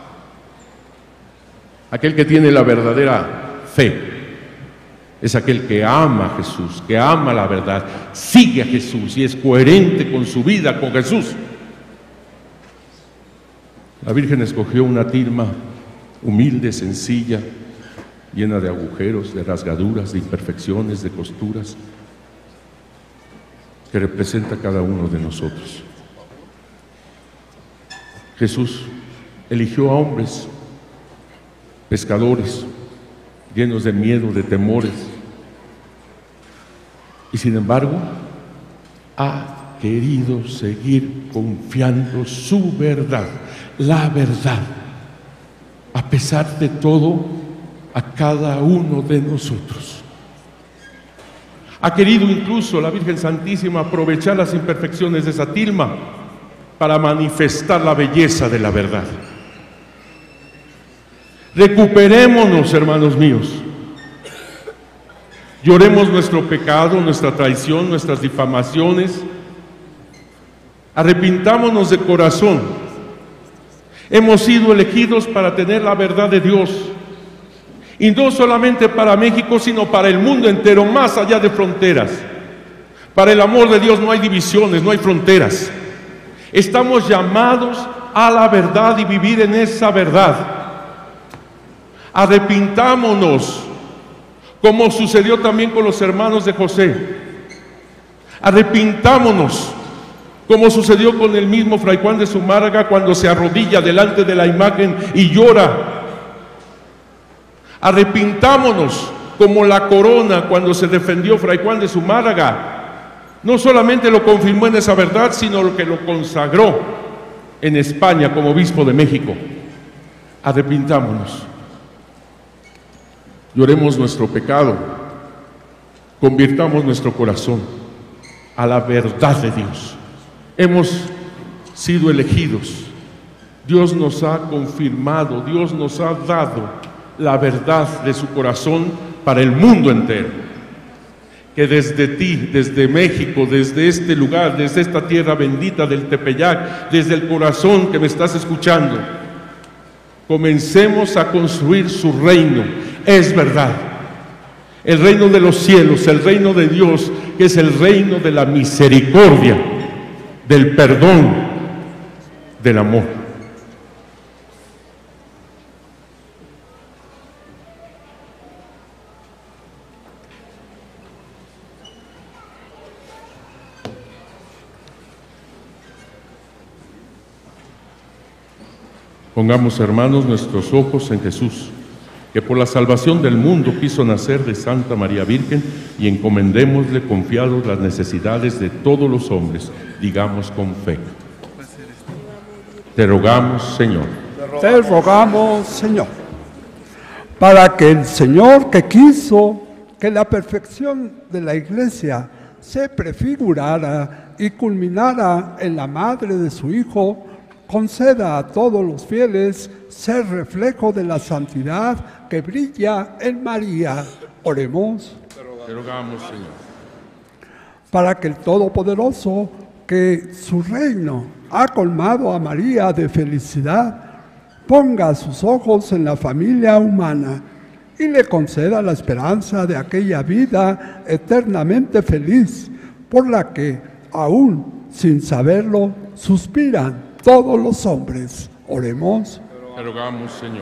Aquel que tiene la verdadera fe es aquel que ama a Jesús, que ama la verdad, sigue a Jesús y es coherente con su vida, con Jesús. La Virgen escogió una tilma humilde, sencilla, llena de agujeros, de rasgaduras, de imperfecciones, de costuras, que representa a cada uno de nosotros. Jesús eligió a hombres, pescadores, llenos de miedo, de temores, y sin embargo, ha querido seguir confiando su verdad, la verdad, a pesar de todo, a cada uno de nosotros. Ha querido incluso la Virgen Santísima aprovechar las imperfecciones de esa tilma para manifestar la belleza de la verdad. Recuperémonos, hermanos míos. Lloremos nuestro pecado, nuestra traición, nuestras difamaciones. Arrepintámonos de corazón. Hemos sido elegidos para tener la verdad de Dios. Y no solamente para México, sino para el mundo entero, más allá de fronteras. Para el amor de Dios no hay divisiones, no hay fronteras. Estamos llamados a la verdad y vivir en esa verdad. Arrepintámonos, como sucedió también con los hermanos de José. Arrepintámonos, como sucedió con el mismo Fray Juan de Zumárraga cuando se arrodilla delante de la imagen y llora. Arrepintámonos, como la corona cuando se defendió Fray Juan de Zumárraga No solamente lo confirmó en esa verdad, sino lo que lo consagró en España como obispo de México. Arrepintámonos, lloremos nuestro pecado, convirtamos nuestro corazón a la verdad de Dios. Hemos sido elegidos, Dios nos ha confirmado, Dios nos ha dado la verdad de su corazón para el mundo entero. Que desde ti, desde México, desde este lugar, desde esta tierra bendita del Tepeyac, desde el corazón que me estás escuchando, comencemos a construir su reino. Es verdad, el reino de los cielos, el reino de Dios, que es el reino de la misericordia, del perdón, del amor. Pongamos, hermanos, nuestros ojos en Jesús, que por la salvación del mundo quiso nacer de Santa María Virgen, y encomendémosle confiados las necesidades de todos los hombres. Digamos con fe: te rogamos, Señor. Te rogamos, Señor, para que el Señor, que quiso que la perfección de la Iglesia se prefigurara y culminara en la madre de su Hijo, conceda a todos los fieles ser reflejo de la santidad que brilla en María. Oremos. Te rogamos, Señor. Para que el Todopoderoso, que su reino ha colmado a María de felicidad, ponga sus ojos en la familia humana y le conceda la esperanza de aquella vida eternamente feliz, por la que, aún sin saberlo, suspiran todos los hombres. Oremos. Te rogamos, Señor.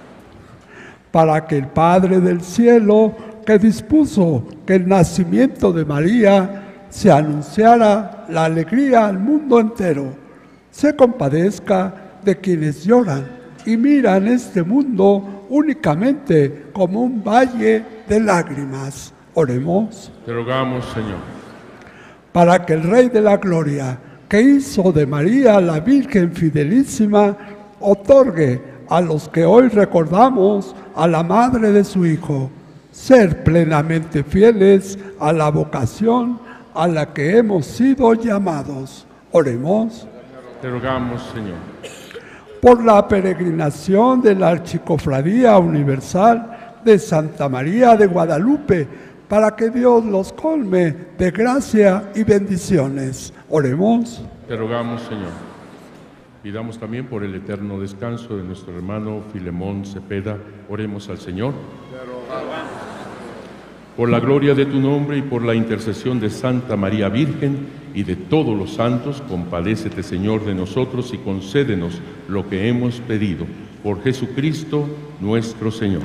Para que el Padre del cielo, que dispuso que el nacimiento de María se anunciara la alegría al mundo entero, se compadezca de quienes lloran y miran este mundo únicamente como un valle de lágrimas. Oremos. Te rogamos, Señor. Para que el Rey de la Gloria, que hizo de María la Virgen fidelísima, otorgue a los que hoy recordamos a la madre de su Hijo, ser plenamente fieles a la vocación a la que hemos sido llamados. Oremos. Te rogamos, Señor. Por la peregrinación de la Archicofradía Universal de Santa María de Guadalupe, para que Dios los colme de gracia y bendiciones. Oremos. Te rogamos, Señor. Pidamos también por el eterno descanso de nuestro hermano Filemón Cepeda. Oremos al Señor. Te rogamos. Por la gloria de tu nombre y por la intercesión de Santa María Virgen y de todos los santos, compadécete, Señor, de nosotros y concédenos lo que hemos pedido. Por Jesucristo nuestro Señor.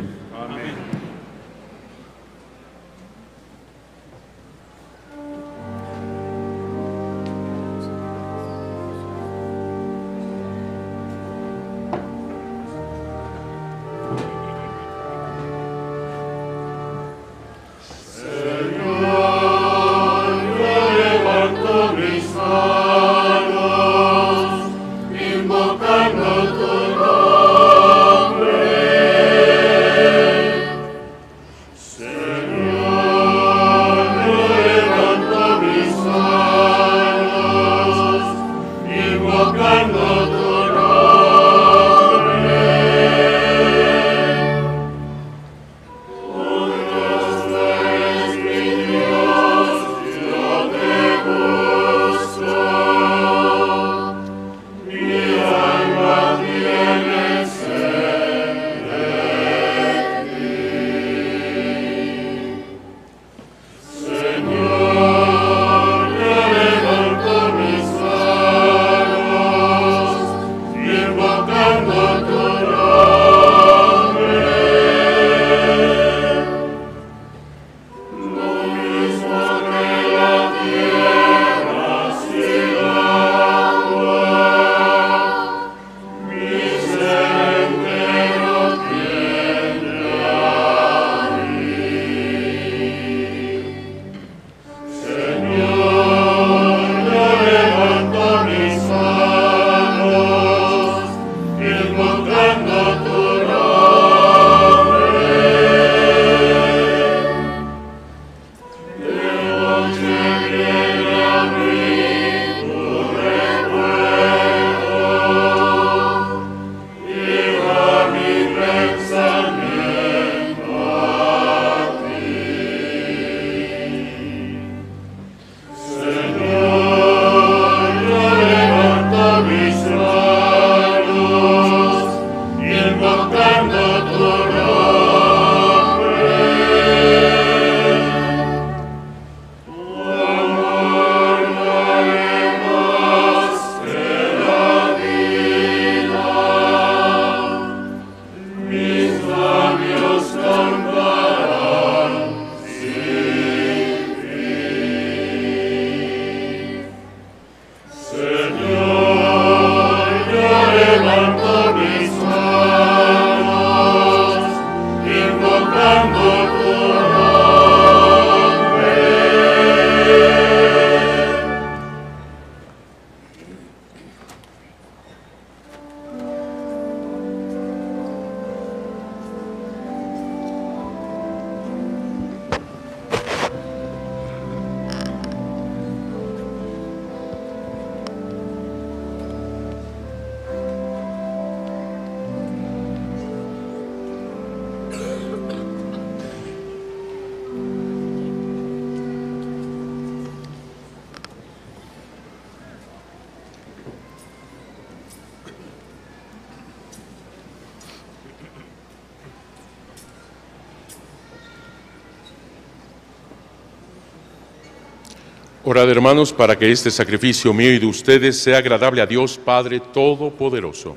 Orad, hermanos, para que este sacrificio mío y de ustedes sea agradable a Dios Padre Todopoderoso.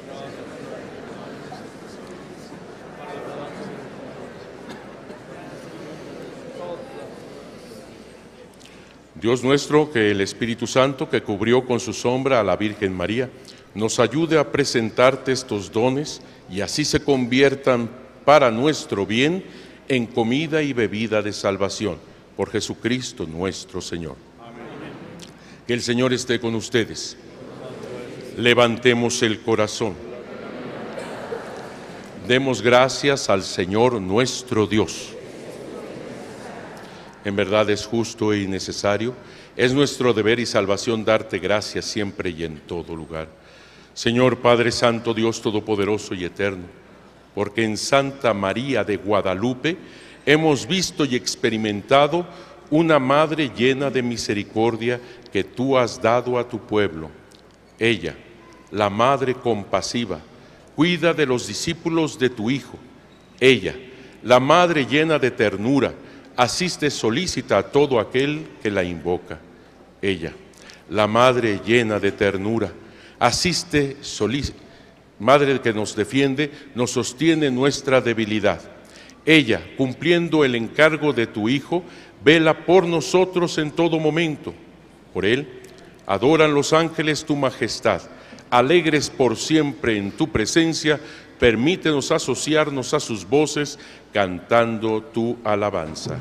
Dios nuestro, que el Espíritu Santo, que cubrió con su sombra a la Virgen María, nos ayude a presentarte estos dones y así se conviertan para nuestro bien en comida y bebida de salvación. Por Jesucristo nuestro Señor. Amén. Que el Señor esté con ustedes. Levantemos el corazón. Demos gracias al Señor nuestro Dios. En verdad es justo y necesario, es nuestro deber y salvación darte gracias siempre y en todo lugar. Señor Padre Santo, Dios Todopoderoso y Eterno, porque en Santa María de Guadalupe hemos visto y experimentado una Madre llena de misericordia que tú has dado a tu pueblo. Ella, la Madre compasiva, cuida de los discípulos de tu Hijo. Ella, la Madre llena de ternura, asiste solícita a todo aquel que la invoca. Ella, la Madre llena de ternura, asiste solícita. Madre que nos defiende, nos sostiene nuestra debilidad. Ella, cumpliendo el encargo de tu Hijo, vela por nosotros en todo momento. Por Él, adoran los ángeles tu majestad. Alegres por siempre en tu presencia, permítenos asociarnos a sus voces, cantando tu alabanza.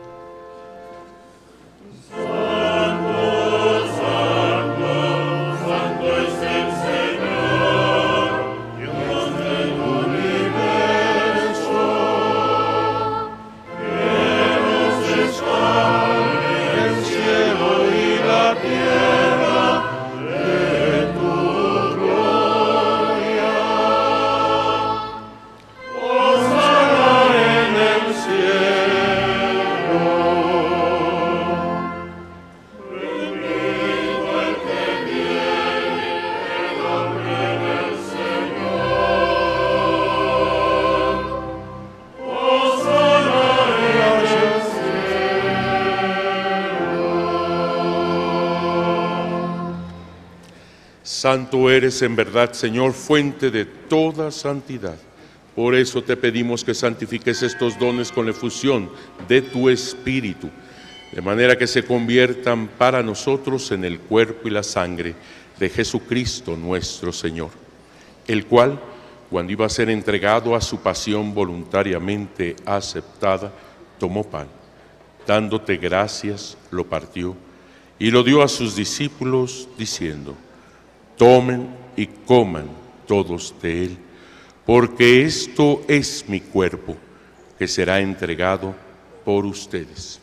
Santo eres en verdad, Señor, fuente de toda santidad. Por eso te pedimos que santifiques estos dones con la efusión de tu Espíritu, de manera que se conviertan para nosotros en el cuerpo y la sangre de Jesucristo nuestro Señor, el cual, cuando iba a ser entregado a su pasión voluntariamente aceptada, tomó pan, dándote gracias, lo partió y lo dio a sus discípulos, diciendo: tomen y coman todos de él, porque esto es mi cuerpo, que será entregado por ustedes.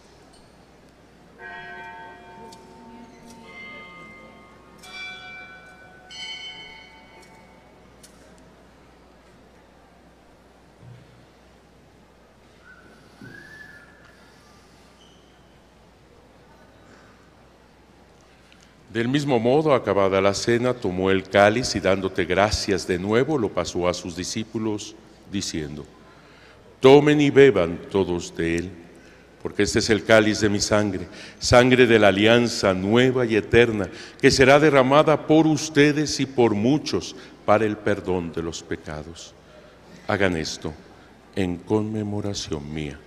Del mismo modo, acabada la cena, tomó el cáliz y dándote gracias de nuevo, lo pasó a sus discípulos, diciendo: tomen y beban todos de él, porque este es el cáliz de mi sangre, sangre de la alianza nueva y eterna, que será derramada por ustedes y por muchos para el perdón de los pecados. Hagan esto en conmemoración mía.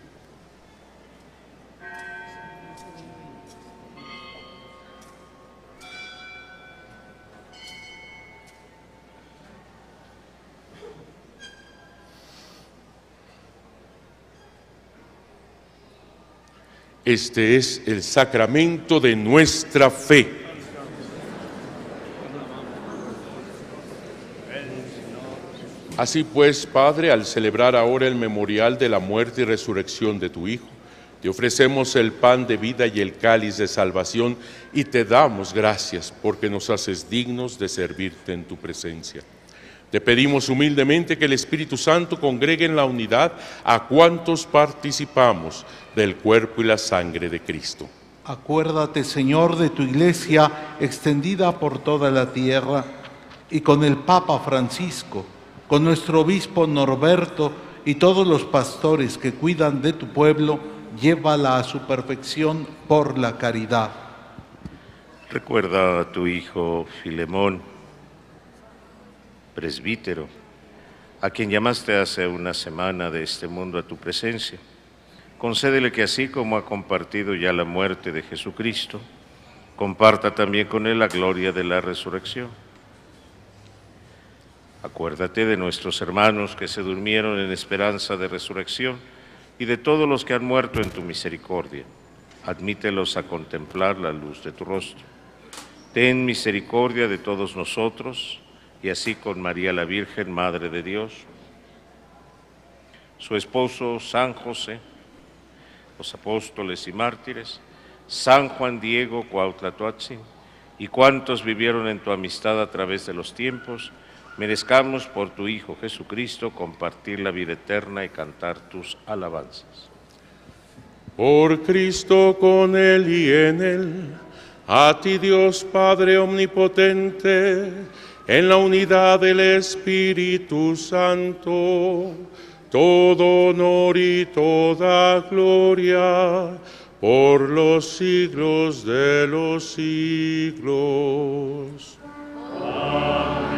Este es el sacramento de nuestra fe. Así pues, Padre, al celebrar ahora el memorial de la muerte y resurrección de tu Hijo, te ofrecemos el pan de vida y el cáliz de salvación y te damos gracias porque nos haces dignos de servirte en tu presencia. Te pedimos humildemente que el Espíritu Santo congregue en la unidad a cuantos participamos del cuerpo y la sangre de Cristo. Acuérdate, Señor, de tu Iglesia extendida por toda la tierra y con el Papa Francisco, con nuestro obispo Norberto y todos los pastores que cuidan de tu pueblo, llévala a su perfección por la caridad. Recuerda a tu hijo Filemón, presbítero, a quien llamaste hace una semana de este mundo a tu presencia. Concédele que así como ha compartido ya la muerte de Jesucristo, comparta también con él la gloria de la resurrección. Acuérdate de nuestros hermanos que se durmieron en esperanza de resurrección y de todos los que han muerto en tu misericordia. Admítelos a contemplar la luz de tu rostro. Ten misericordia de todos nosotros, y así con María la Virgen, Madre de Dios, su esposo San José, los apóstoles y mártires, San Juan Diego Cuauhtlatoatzin, y cuantos vivieron en tu amistad a través de los tiempos, merezcamos por tu Hijo Jesucristo compartir la vida eterna y cantar tus alabanzas. Por Cristo, con Él y en Él, a ti Dios Padre Omnipotente, en la unidad del Espíritu Santo, todo honor y toda gloria, por los siglos de los siglos. Amén.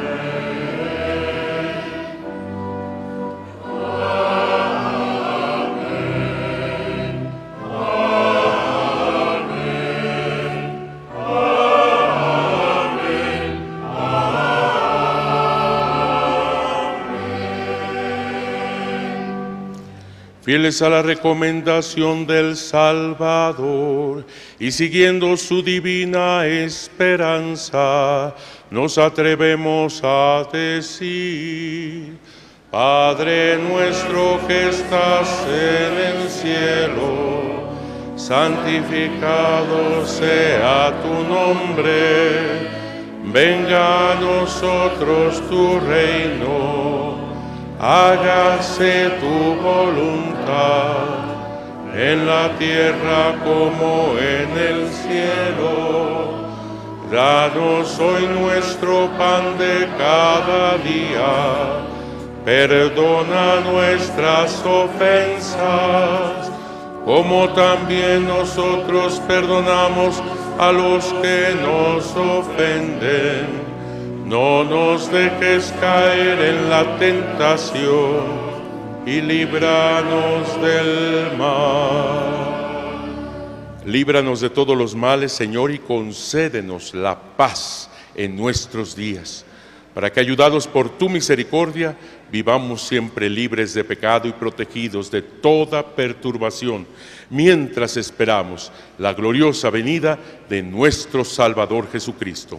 Fieles a la recomendación del Salvador y siguiendo su divina esperanza, nos atrevemos a decir: Padre nuestro que estás en el cielo, santificado sea tu nombre, venga a nosotros tu reino. Hágase tu voluntad, en la tierra como en el cielo. Danos hoy nuestro pan de cada día, perdona nuestras ofensas, como también nosotros perdonamos a los que nos ofenden. No nos dejes caer en la tentación y líbranos del mal. Líbranos de todos los males, Señor, y concédenos la paz en nuestros días, para que, ayudados por tu misericordia, vivamos siempre libres de pecado y protegidos de toda perturbación, mientras esperamos la gloriosa venida de nuestro Salvador Jesucristo.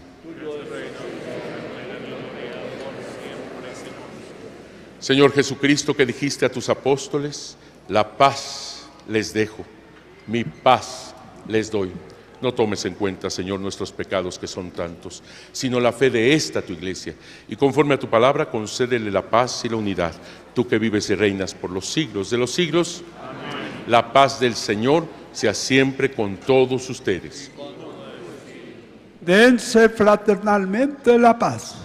Señor Jesucristo, que dijiste a tus apóstoles: la paz les dejo, mi paz les doy. No tomes en cuenta, Señor, nuestros pecados, que son tantos, sino la fe de esta tu iglesia. Y conforme a tu palabra, concédele la paz y la unidad. Tú que vives y reinas por los siglos de los siglos. Amén. La paz del Señor sea siempre con todos ustedes. Dense fraternalmente la paz.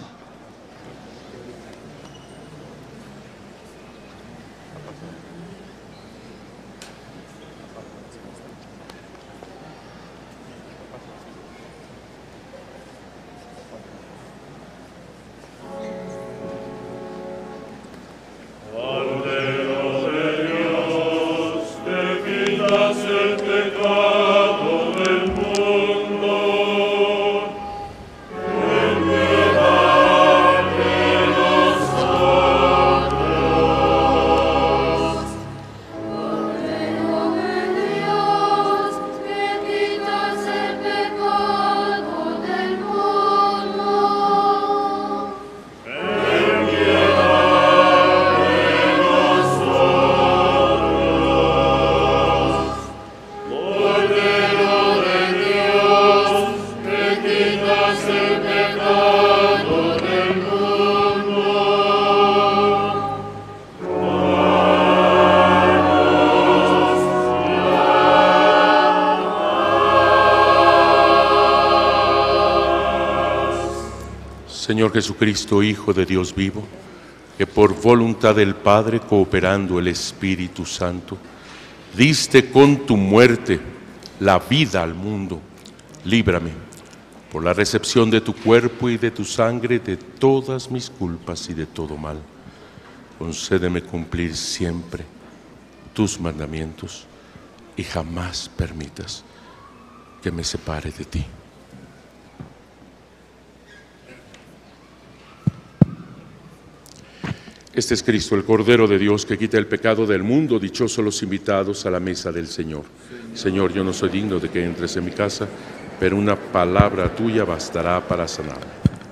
Señor Jesucristo, Hijo de Dios vivo, que por voluntad del Padre, cooperando el Espíritu Santo, diste con tu muerte la vida al mundo. Líbrame, por la recepción de tu cuerpo y de tu sangre, de todas mis culpas y de todo mal. Concédeme cumplir siempre tus mandamientos y jamás permitas que me separe de ti. Este es Cristo, el Cordero de Dios, que quita el pecado del mundo. Dichosos los invitados a la mesa del Señor. Señor, yo no soy digno de que entres en mi casa, pero una palabra tuya bastará para sanarme.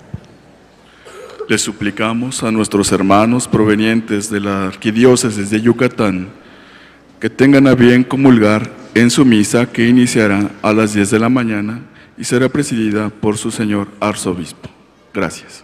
Le suplicamos a nuestros hermanos provenientes de la Arquidiócesis de Yucatán que tengan a bien comulgar en su misa, que iniciará a las 10 de la mañana y será presidida por su señor arzobispo. Gracias.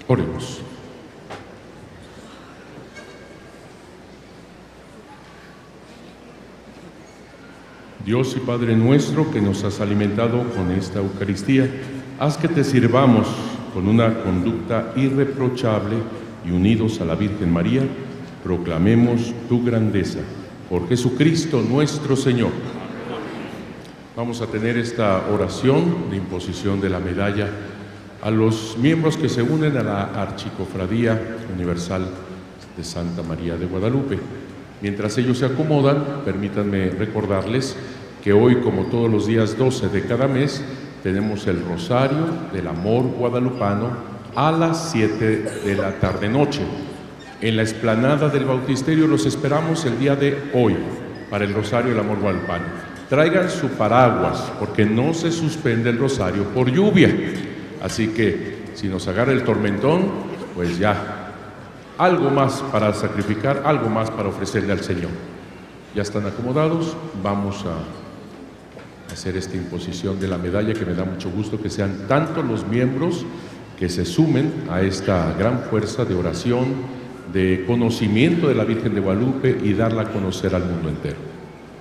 Oremos. Dios y Padre nuestro, que nos has alimentado con esta Eucaristía, haz que te sirvamos con una conducta irreprochable y unidos a la Virgen María, proclamemos tu grandeza. Por Jesucristo nuestro Señor. Vamos a tener esta oración de imposición de la medalla a los miembros que se unen a la Archicofradía Universal de Santa María de Guadalupe. Mientras ellos se acomodan, permítanme recordarles que hoy, como todos los días 12 de cada mes, tenemos el Rosario del Amor Guadalupano a las 7 de la tarde-noche. En la explanada del Bautisterio los esperamos el día de hoy para el Rosario del Amor Guadalupano. Traigan su paraguas, porque no se suspende el Rosario por lluvia. Así que, si nos agarra el tormentón, pues ya, algo más para sacrificar, algo más para ofrecerle al Señor. Ya están acomodados, vamos a hacer esta imposición de la medalla, que me da mucho gusto que sean tantos los miembros que se sumen a esta gran fuerza de oración, de conocimiento de la Virgen de Guadalupe y darla a conocer al mundo entero.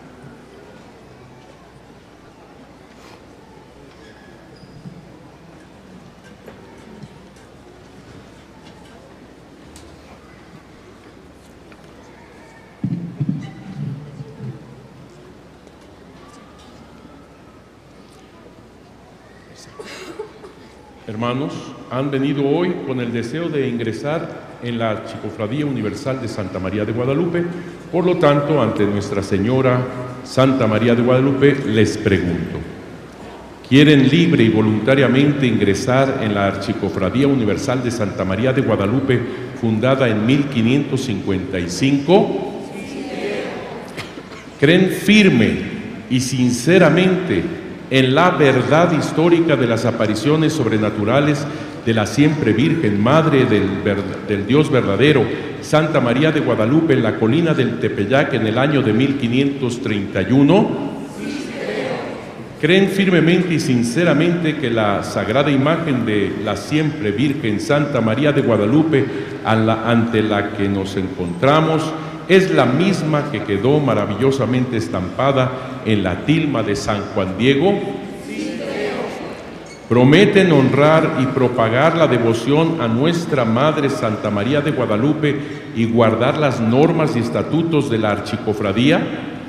Hermanos, han venido hoy con el deseo de ingresar en la Archicofradía Universal de Santa María de Guadalupe. Por lo tanto, ante Nuestra Señora Santa María de Guadalupe, les pregunto: ¿quieren libre y voluntariamente ingresar en la Archicofradía Universal de Santa María de Guadalupe, fundada en 1555? ¿Creen firme y sinceramente en la verdad histórica de las apariciones sobrenaturales de la siempre Virgen, Madre del Dios verdadero, Santa María de Guadalupe, en la colina del Tepeyac en el año de 1531? ¿Creen firmemente y sinceramente que la sagrada imagen de la siempre Virgen Santa María de Guadalupe, ante la que nos encontramos, es la misma que quedó maravillosamente estampada en la tilma de San Juan Diego? ¿Prometen honrar y propagar la devoción a nuestra Madre Santa María de Guadalupe y guardar las normas y estatutos de la Archicofradía?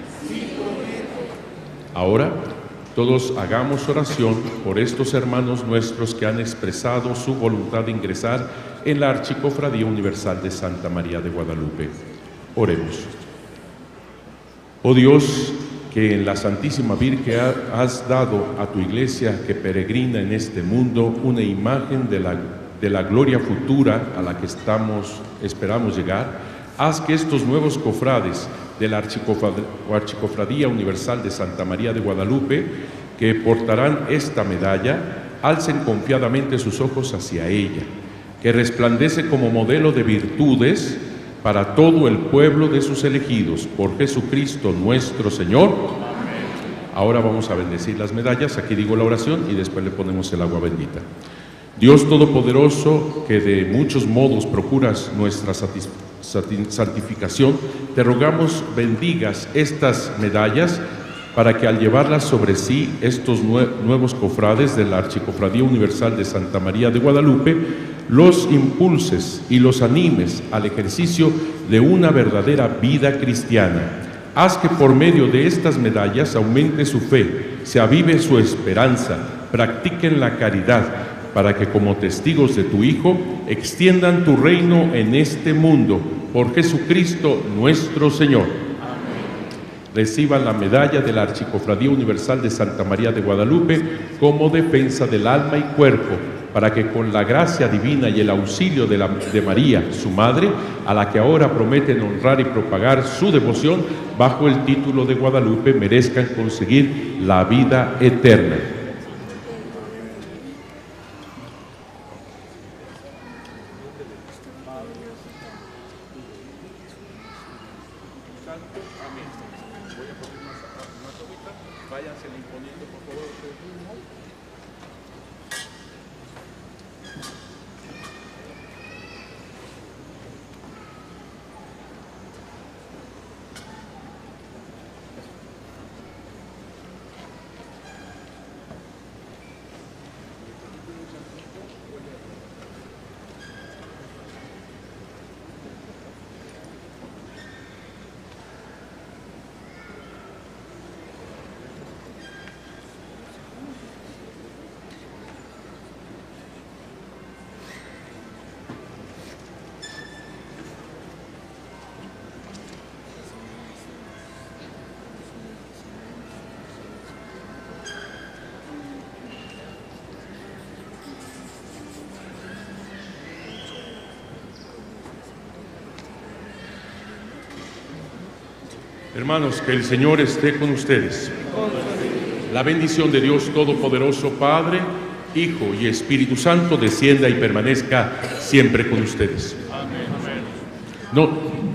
Ahora, todos hagamos oración por estos hermanos nuestros que han expresado su voluntad de ingresar en la Archicofradía Universal de Santa María de Guadalupe. Oremos. Oh Dios, que en la Santísima Virgen has dado a tu Iglesia que peregrina en este mundo una imagen de la gloria futura a la que esperamos llegar, haz que estos nuevos cofrades de la Archicofradía Universal de Santa María de Guadalupe, que portarán esta medalla, alcen confiadamente sus ojos hacia ella, que resplandece como modelo de virtudes para todo el pueblo de sus elegidos, por Jesucristo nuestro Señor. Amén. Ahora vamos a bendecir las medallas. Aquí digo la oración y después le ponemos el agua bendita. Dios Todopoderoso, que de muchos modos procuras nuestra santificación, te rogamos bendigas estas medallas para que al llevarlas sobre sí estos nuevos cofrades de la Archicofradía Universal de Santa María de Guadalupe, los impulses y los animes al ejercicio de una verdadera vida cristiana. Haz que por medio de estas medallas aumente su fe, se avive su esperanza, practiquen la caridad, para que como testigos de tu Hijo extiendan tu reino en este mundo, por Jesucristo nuestro Señor. Reciban la medalla de la Archicofradía Universal de Santa María de Guadalupe como defensa del alma y cuerpo, para que con la gracia divina y el auxilio de María, su Madre, a la que ahora prometen honrar y propagar su devoción, bajo el título de Guadalupe, merezcan conseguir la vida eterna. Hermanos, que el Señor esté con ustedes. La bendición de Dios Todopoderoso, Padre, Hijo y Espíritu Santo, descienda y permanezca siempre con ustedes. No,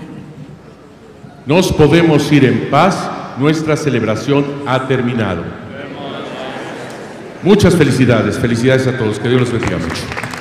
nos podemos ir en paz, nuestra celebración ha terminado. Muchas felicidades, felicidades a todos, que Dios los bendiga mucho.